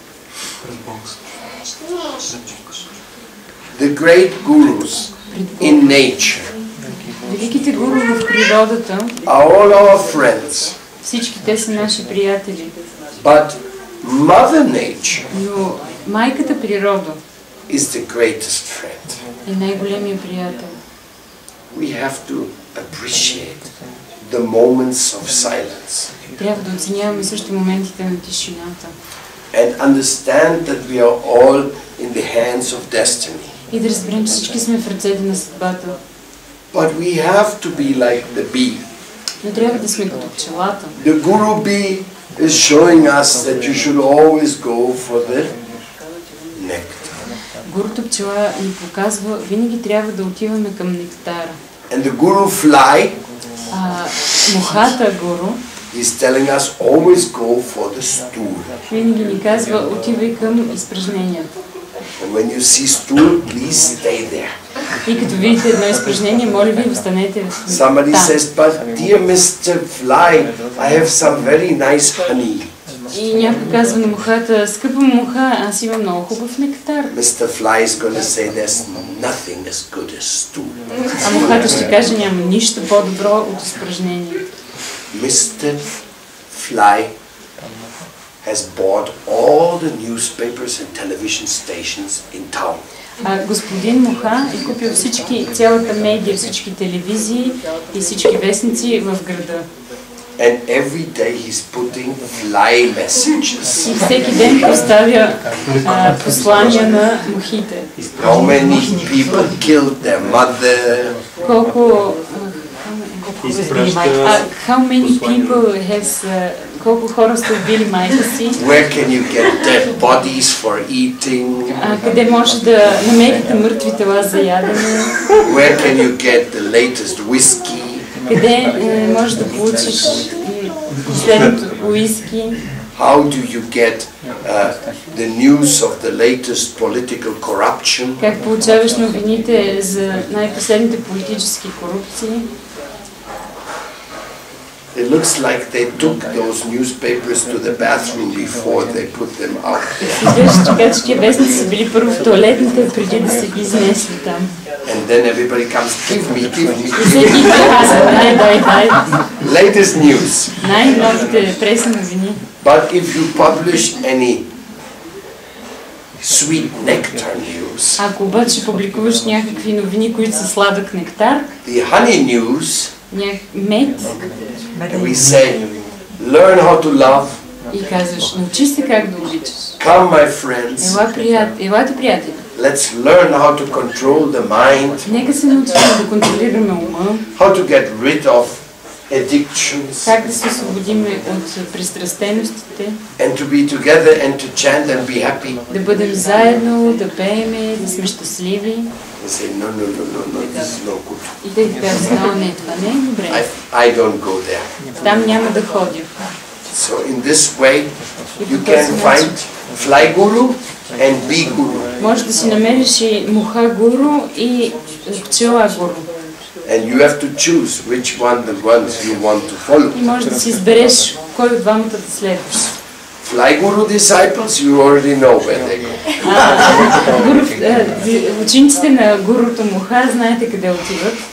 [SPEAKER 1] The great gurus in nature
[SPEAKER 2] Великите гурове в природата,
[SPEAKER 1] are all our friends.
[SPEAKER 2] всички те са наши приятели.
[SPEAKER 1] But Mother Nature
[SPEAKER 2] Но майката природа
[SPEAKER 1] is the greatest friend.
[SPEAKER 2] е най-големият приятел.
[SPEAKER 1] We have to appreciate the moments of silence
[SPEAKER 2] Трябва да оценяваме също моментите на тишината.
[SPEAKER 1] and understand that we are all in the hands of destiny.
[SPEAKER 2] И да разберем, че всички сме в ръцете на съдбата.
[SPEAKER 1] But we have to be like the bee.
[SPEAKER 2] Но трябва да сме като пчелата.
[SPEAKER 1] The guru bee is showing us that you should always go for the nectar.
[SPEAKER 2] Гуруто пчела ни показва, винаги трябва да отиваме към нектара.
[SPEAKER 1] And the guru fly
[SPEAKER 2] Мухата гуру
[SPEAKER 1] is telling us always go for the stool.
[SPEAKER 2] винаги ни казва, отивай към изпражненията.
[SPEAKER 1] And when you see stool, please stay there.
[SPEAKER 2] И като видите едно изпражнение, моля ви, останете
[SPEAKER 1] Somebody
[SPEAKER 2] там.
[SPEAKER 1] says, but dear Mr. Fly, I have some very nice honey.
[SPEAKER 2] И някой казва на мухата, скъпа муха, аз имам много хубав нектар.
[SPEAKER 1] Mr. Fly is going to say there's nothing as good as stool.
[SPEAKER 2] А мухата ще каже, няма нищо по-добро от изпражнение.
[SPEAKER 1] Mr. Fly has bought all the newspapers and television stations in town.
[SPEAKER 2] Господин Муха е купил цялата медия, всички телевизии и всички вестници в града.
[SPEAKER 1] And every day he's putting fly messages.
[SPEAKER 2] И всеки ден поставя послания на мухите.
[SPEAKER 1] How many people killed their mother?
[SPEAKER 2] How many people has колко хора сте убили майка си?
[SPEAKER 1] Where can you get dead bodies for eating?
[SPEAKER 2] Къде може да намерите мъртви тела за ядене?
[SPEAKER 1] Where can you get the latest whiskey?
[SPEAKER 2] Къде можеш да получиш последното уиски?
[SPEAKER 1] How do you get the news of the latest political corruption?
[SPEAKER 2] Как получаваш новините за най-последните политически корупции?
[SPEAKER 1] It looks like they took those newspapers to the bathroom before they put them out.
[SPEAKER 2] Изглежда така, че тия вестници са били първо в тоалетните, преди да се ги изнесли там.
[SPEAKER 1] And then everybody comes, give me.
[SPEAKER 2] И всеки казва, дай.
[SPEAKER 1] Latest news.
[SPEAKER 2] Най-новите пресни новини.
[SPEAKER 1] But if you publish any sweet nectar news,
[SPEAKER 2] Ако обаче публикуваш някакви новини, които са сладък нектар,
[SPEAKER 1] the honey news,
[SPEAKER 2] мед,
[SPEAKER 1] and we say, learn how to love.
[SPEAKER 2] И казваш, научи се как да обичаш.
[SPEAKER 1] Come, my friends.
[SPEAKER 2] Елате, приятели.
[SPEAKER 1] Let's learn how to control the mind.
[SPEAKER 2] Нека се научим да контролираме ума.
[SPEAKER 1] How to get rid of addictions.
[SPEAKER 2] Как да се освободим от пристрастеностите.
[SPEAKER 1] And to be together and to chant and be happy.
[SPEAKER 2] Да бъдем заедно, да пееме, да сме щастливи.
[SPEAKER 1] And say, no, this is no good.
[SPEAKER 2] И те ти казват, не, това не е добре.
[SPEAKER 1] I don't go there.
[SPEAKER 2] Там няма да ходя.
[SPEAKER 1] So in this way, you can find fly guru and bee guru.
[SPEAKER 2] Може да си намериш и муха гуру и пчела гуру.
[SPEAKER 1] And you have to choose which one the ones you want to follow.
[SPEAKER 2] И може да си избереш кой от двамата да следваш.
[SPEAKER 1] Fly guru disciples, you already know where they go.
[SPEAKER 2] Учениците на гуруто Муха, знаете къде отиват.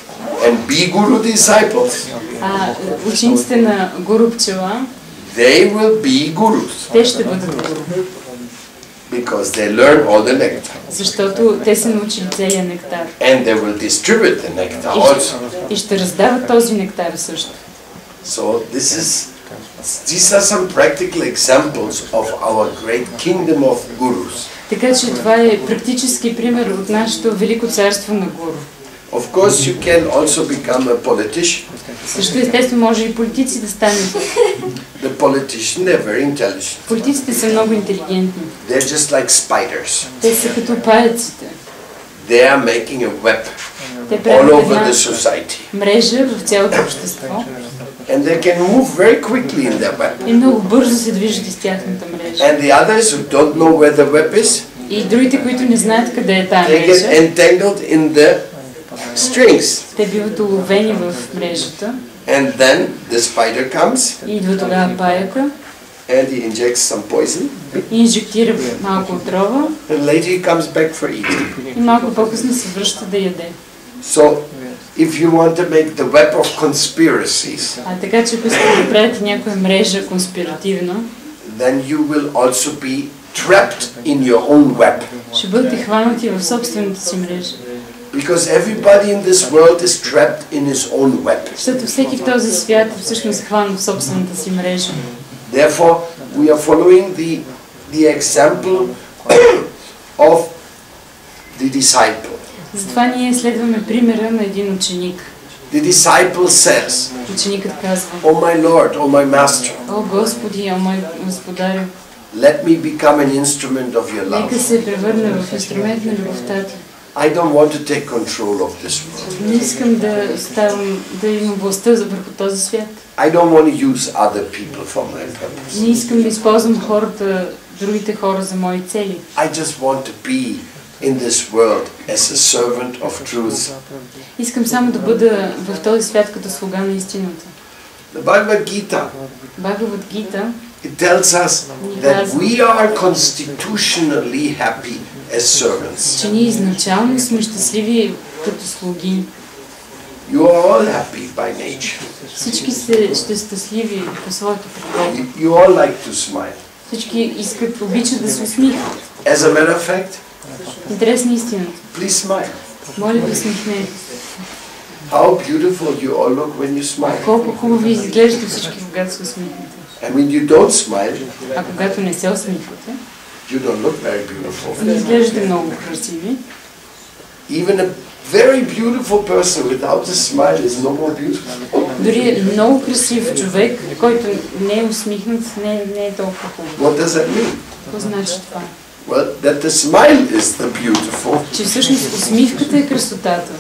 [SPEAKER 1] And be Guru disciples,
[SPEAKER 2] учениците на Гуру Пчела,
[SPEAKER 1] they will be gurus
[SPEAKER 2] те ще бъдат гуру,
[SPEAKER 1] because they learn all the nectar.
[SPEAKER 2] защото те са научили целия нектар.
[SPEAKER 1] And they will distribute the nectar also.
[SPEAKER 2] И ще раздават този нектар също.
[SPEAKER 1] So these are some practical examples of our great kingdom of gurus.
[SPEAKER 2] Така че това е практически пример от нашето велико царство на гуру.
[SPEAKER 1] Of course, you can also become a politician.
[SPEAKER 2] Също естествено може и политици да станат.
[SPEAKER 1] The politicians, they're very intelligent.
[SPEAKER 2] Политиците са много интелигентни.
[SPEAKER 1] They're just like spiders.
[SPEAKER 2] Те са като паяците.
[SPEAKER 1] They are making a web
[SPEAKER 2] Те
[SPEAKER 1] all
[SPEAKER 2] правят
[SPEAKER 1] over
[SPEAKER 2] една
[SPEAKER 1] the society.
[SPEAKER 2] мрежа в цялото общество
[SPEAKER 1] And they can move very quickly in their web.
[SPEAKER 2] и много бързо се движат из тяхната мрежа.
[SPEAKER 1] And the others who don't know where the web is,
[SPEAKER 2] И другите, които не знаят къде е тази
[SPEAKER 1] they get
[SPEAKER 2] мрежа,
[SPEAKER 1] entangled in the strings.
[SPEAKER 2] те биват уловени в мрежата
[SPEAKER 1] And then the spider comes
[SPEAKER 2] и идва тогава паяка
[SPEAKER 1] and he injects some poison.
[SPEAKER 2] и инжектира малко отрова
[SPEAKER 1] And later he comes back for eating.
[SPEAKER 2] и малко по-късно се връща да яде.
[SPEAKER 1] So, if you want to make the web of conspiracies,
[SPEAKER 2] Така че ако искате да правите някоя мрежа конспиративна,
[SPEAKER 1] then you will also be trapped in your own web.
[SPEAKER 2] ще бъдете хванати в собствената си мрежа.
[SPEAKER 1] Because everybody in this world is trapped in his own web.
[SPEAKER 2] Защото всеки в този свят е всъщност хванат в собствената си мрежа.
[SPEAKER 1] Therefore, we are following the example of the disciple.
[SPEAKER 2] Затова ние следваме примера на един ученик.
[SPEAKER 1] The disciple says,
[SPEAKER 2] Ученикът казва:
[SPEAKER 1] "Oh my Lord, oh my Master,
[SPEAKER 2] О Господи, о мой Господарю,
[SPEAKER 1] let me become an instrument of your
[SPEAKER 2] нека
[SPEAKER 1] love.
[SPEAKER 2] се превърне в инструмент на любовта ти.
[SPEAKER 1] I don't want to take control of this world.
[SPEAKER 2] Не искам да имам властта върху този свят.
[SPEAKER 1] I don't want to use other people for my purpose.
[SPEAKER 2] Не искам да използвам другите хора за мои цели.
[SPEAKER 1] I just want to be in this world as a servant of truth."
[SPEAKER 2] Искам само да бъда в този свят като слуга на истината.
[SPEAKER 1] The Bhagavad Gita,
[SPEAKER 2] Бхагавад Гита
[SPEAKER 1] it tells us that we are constitutionally happy as servants.
[SPEAKER 2] че ние изначално сме щастливи като слуги.
[SPEAKER 1] You are all happy by nature.
[SPEAKER 2] Всички ще щастливи по своята природа.
[SPEAKER 1] You all like to smile.
[SPEAKER 2] Всички обичат да се усмихват.
[SPEAKER 1] As a matter of fact,
[SPEAKER 2] Интересна истина.
[SPEAKER 1] please smile.
[SPEAKER 2] Моля да усмихнете.
[SPEAKER 1] How beautiful you all look when you smile.
[SPEAKER 2] Колко хубави изглеждате всички, когато се усмихнете.
[SPEAKER 1] And when you don't smile,
[SPEAKER 2] А когато не се усмихвате,
[SPEAKER 1] you don't look very beautiful.
[SPEAKER 2] не изглеждате много красиви.
[SPEAKER 1] Even a very beautiful person without a smile is no more beautiful.
[SPEAKER 2] Дори много красив човек, който не е усмихнат, не е толкова хубав.
[SPEAKER 1] What does that mean?
[SPEAKER 2] Какво значи това?
[SPEAKER 1] Well, that the smile is the beautiful.
[SPEAKER 2] Че всъщност усмивката е красотата.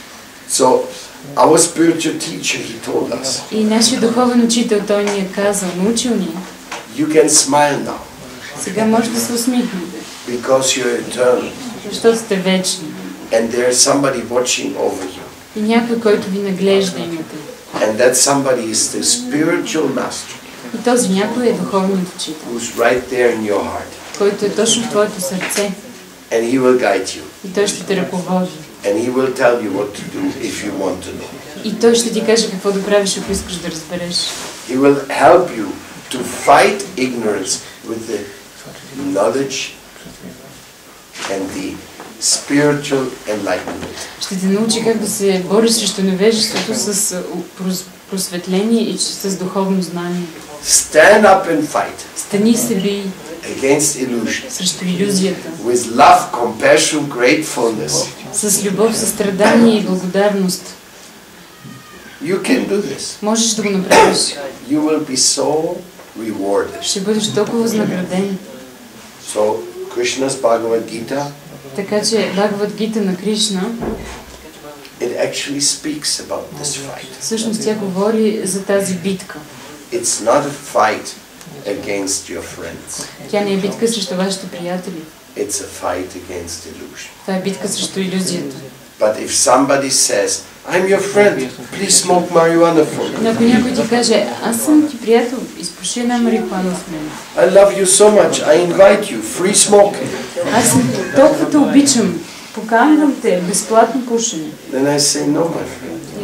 [SPEAKER 1] So, our spiritual teacher, he told us,
[SPEAKER 2] И нашия духовен учител, той ни е казал, научил ни,
[SPEAKER 1] you can smile now
[SPEAKER 2] сега може да се усмихнете,
[SPEAKER 1] because you're eternal
[SPEAKER 2] защото сте вечни.
[SPEAKER 1] and there's somebody watching over you.
[SPEAKER 2] И някой, който ви наглежда имате.
[SPEAKER 1] And that somebody is the spiritual master
[SPEAKER 2] И този някой е духовният учител,
[SPEAKER 1] who's right there in your heart.
[SPEAKER 2] който е точно в твоето сърце.
[SPEAKER 1] And he will guide you.
[SPEAKER 2] И той ще те ръководи.
[SPEAKER 1] And he will tell you what to do if you want to know.
[SPEAKER 2] И той ще ти каже какво да правиш, ако искаш да разбереш.
[SPEAKER 1] He will help you to fight ignorance with the knowledge and the spiritual enlightenment.
[SPEAKER 2] Ще те научи как да се бориш срещу невежеството с просветление и с духовно знание.
[SPEAKER 1] Stand up and fight
[SPEAKER 2] Стани се бий
[SPEAKER 1] against illusion
[SPEAKER 2] срещу иллюзията.
[SPEAKER 1] with love, compassion, gratefulness.
[SPEAKER 2] С любов, състрадание и благодарност.
[SPEAKER 1] You can do this.
[SPEAKER 2] Можеш да го направиш.
[SPEAKER 1] You will be so rewarded.
[SPEAKER 2] Ще бъдеш толкова възнаграден.
[SPEAKER 1] So, Krishna's Bhagavad Gita,
[SPEAKER 2] Така че Бхагавад Гита на Кришна,
[SPEAKER 1] it actually speaks about this fight.
[SPEAKER 2] всъщност тя говори за тази битка.
[SPEAKER 1] It's not a fight against your friends.
[SPEAKER 2] Тя не е битка срещу вашите приятели.
[SPEAKER 1] It's a fight against illusion.
[SPEAKER 2] Това е битка срещу иллюзията.
[SPEAKER 1] But if somebody says, I'm your friend, please smoke marijuana for me.
[SPEAKER 2] Но ако някой ти каже, аз съм ти приятел, изпуши една марихуана с мен.
[SPEAKER 1] I love you so much, I invite you, free smoking.
[SPEAKER 2] Аз толкова те обичам, поканвам те, безплатно пушене.
[SPEAKER 1] Then I say, no, my friend.
[SPEAKER 2] И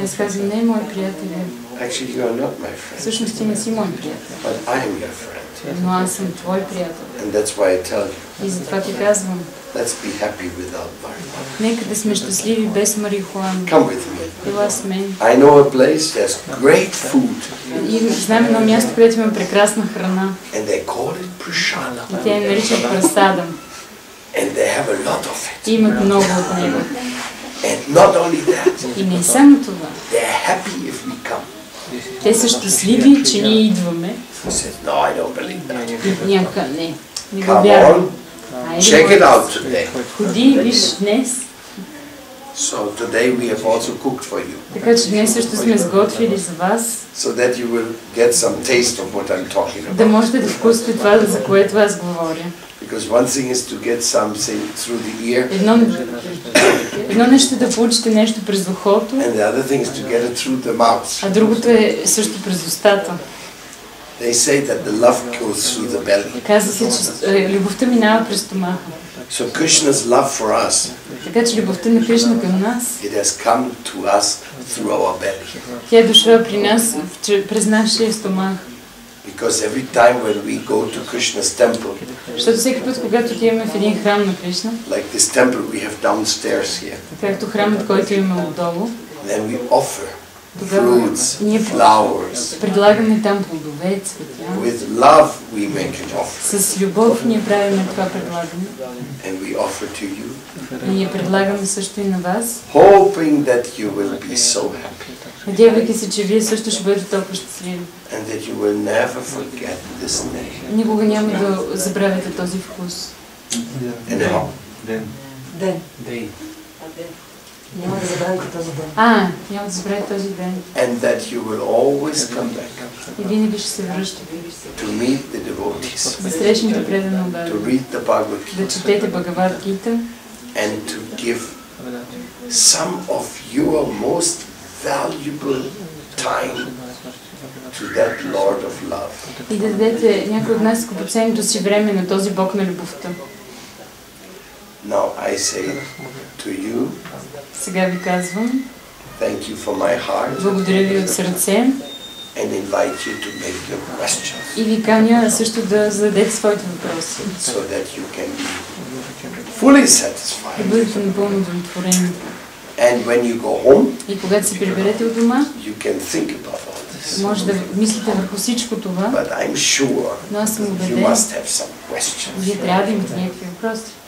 [SPEAKER 2] И аз казвам, не, мой приятел.
[SPEAKER 1] Actually, you are not my friend,
[SPEAKER 2] Всъщност ти не си мой приятел,
[SPEAKER 1] but I am your friend.
[SPEAKER 2] но аз съм твой приятел.
[SPEAKER 1] And that's why I tell you,
[SPEAKER 2] И затова ти казвам,
[SPEAKER 1] let's be happy without marijuana.
[SPEAKER 2] нека да сме щастливи без марихуана.
[SPEAKER 1] Come with me.
[SPEAKER 2] Ела с мен.
[SPEAKER 1] I know a place, there's great food,
[SPEAKER 2] И знаем едно място, където има прекрасна храна.
[SPEAKER 1] and they call it prashadam.
[SPEAKER 2] И те я наричат прасадам.
[SPEAKER 1] And they have a lot of it.
[SPEAKER 2] И имат много от него.
[SPEAKER 1] And not only that,
[SPEAKER 2] И не само това.
[SPEAKER 1] they're happy if we come.
[SPEAKER 2] Те са щастливи, че ние идваме.
[SPEAKER 1] He said, no, I don't believe that.
[SPEAKER 2] И някакъв не. Не го
[SPEAKER 1] Come
[SPEAKER 2] вярвам.
[SPEAKER 1] on,
[SPEAKER 2] Айде,
[SPEAKER 1] check it
[SPEAKER 2] моля,
[SPEAKER 1] out today.
[SPEAKER 2] ходи и виж днес.
[SPEAKER 1] So today we have also cooked for you,
[SPEAKER 2] Така че днес също сме сготвили за вас,
[SPEAKER 1] so that you will get some taste of what I'm talking
[SPEAKER 2] да
[SPEAKER 1] about.
[SPEAKER 2] можете да вкусите това, за което аз говоря.
[SPEAKER 1] Because one thing is to get something through the ear,
[SPEAKER 2] Едно нещо е да получите нещо през ухото,
[SPEAKER 1] and the other thing is to get it through the mouth.
[SPEAKER 2] а другото е също през устата.
[SPEAKER 1] They say that the love goes through the belly.
[SPEAKER 2] Казва се, че любовта минава през стомаха.
[SPEAKER 1] So Krishna's love for us,
[SPEAKER 2] Така че любовта на Кришна към нас,
[SPEAKER 1] it has come to us through our belly.
[SPEAKER 2] тя е дошла при нас през нашия стомах.
[SPEAKER 1] Because every time when we go to Krishna's temple,
[SPEAKER 2] Защото всеки път, когато отиваме в един храм на Кришна,
[SPEAKER 1] like this temple we have downstairs here,
[SPEAKER 2] както храмът, който имаме отдолу,
[SPEAKER 1] then we offer
[SPEAKER 2] тогава
[SPEAKER 1] fruits,
[SPEAKER 2] ние
[SPEAKER 1] flowers.
[SPEAKER 2] предлагаме там плодове, цветя.
[SPEAKER 1] With love we make an offer,
[SPEAKER 2] С любов ние правим това предлагане.
[SPEAKER 1] and we offer to you,
[SPEAKER 2] И ние предлагаме също и на вас,
[SPEAKER 1] hoping that you will be so happy,
[SPEAKER 2] надявайки се, че вие също ще бъдете толкова щастливи.
[SPEAKER 1] and that you will never forget this name.
[SPEAKER 2] Никога няма да забравяте този вкус.
[SPEAKER 1] And how?
[SPEAKER 2] Ден.
[SPEAKER 3] Няма да забравяте този ден.
[SPEAKER 2] Няма да забравяте този ден.
[SPEAKER 1] And that you will always come back
[SPEAKER 2] И винаги ще се връщате.
[SPEAKER 1] to meet the devotees,
[SPEAKER 2] Да срещнете предано
[SPEAKER 1] to
[SPEAKER 2] Бога.
[SPEAKER 1] read the Bhagavad
[SPEAKER 2] Да
[SPEAKER 1] Gita,
[SPEAKER 2] четете Бхагавад Гита
[SPEAKER 1] and to give some of your most valuable time to that Lord of love.
[SPEAKER 2] и да дадете някой от нас скъпоценното си време на този Бог на любовта.
[SPEAKER 1] Now I say to you,
[SPEAKER 2] Сега ви казвам,
[SPEAKER 1] thank you for my heart,
[SPEAKER 2] благодаря ви от сърце
[SPEAKER 1] and invite you to make your questions
[SPEAKER 2] и ви каня също да зададете своите въпроси.
[SPEAKER 1] so that you can be fully
[SPEAKER 2] Да
[SPEAKER 1] satisfied.
[SPEAKER 2] бъдете напълно удовлетворени.
[SPEAKER 1] And when you go home,
[SPEAKER 2] И когато се приберете от дома,
[SPEAKER 1] you can think about all this.
[SPEAKER 2] може да мислите върху всичко това,
[SPEAKER 1] But I'm sure
[SPEAKER 2] но аз съм
[SPEAKER 1] you
[SPEAKER 2] убеден,
[SPEAKER 1] must have some questions.
[SPEAKER 2] вие трябва да имате някакви въпроси.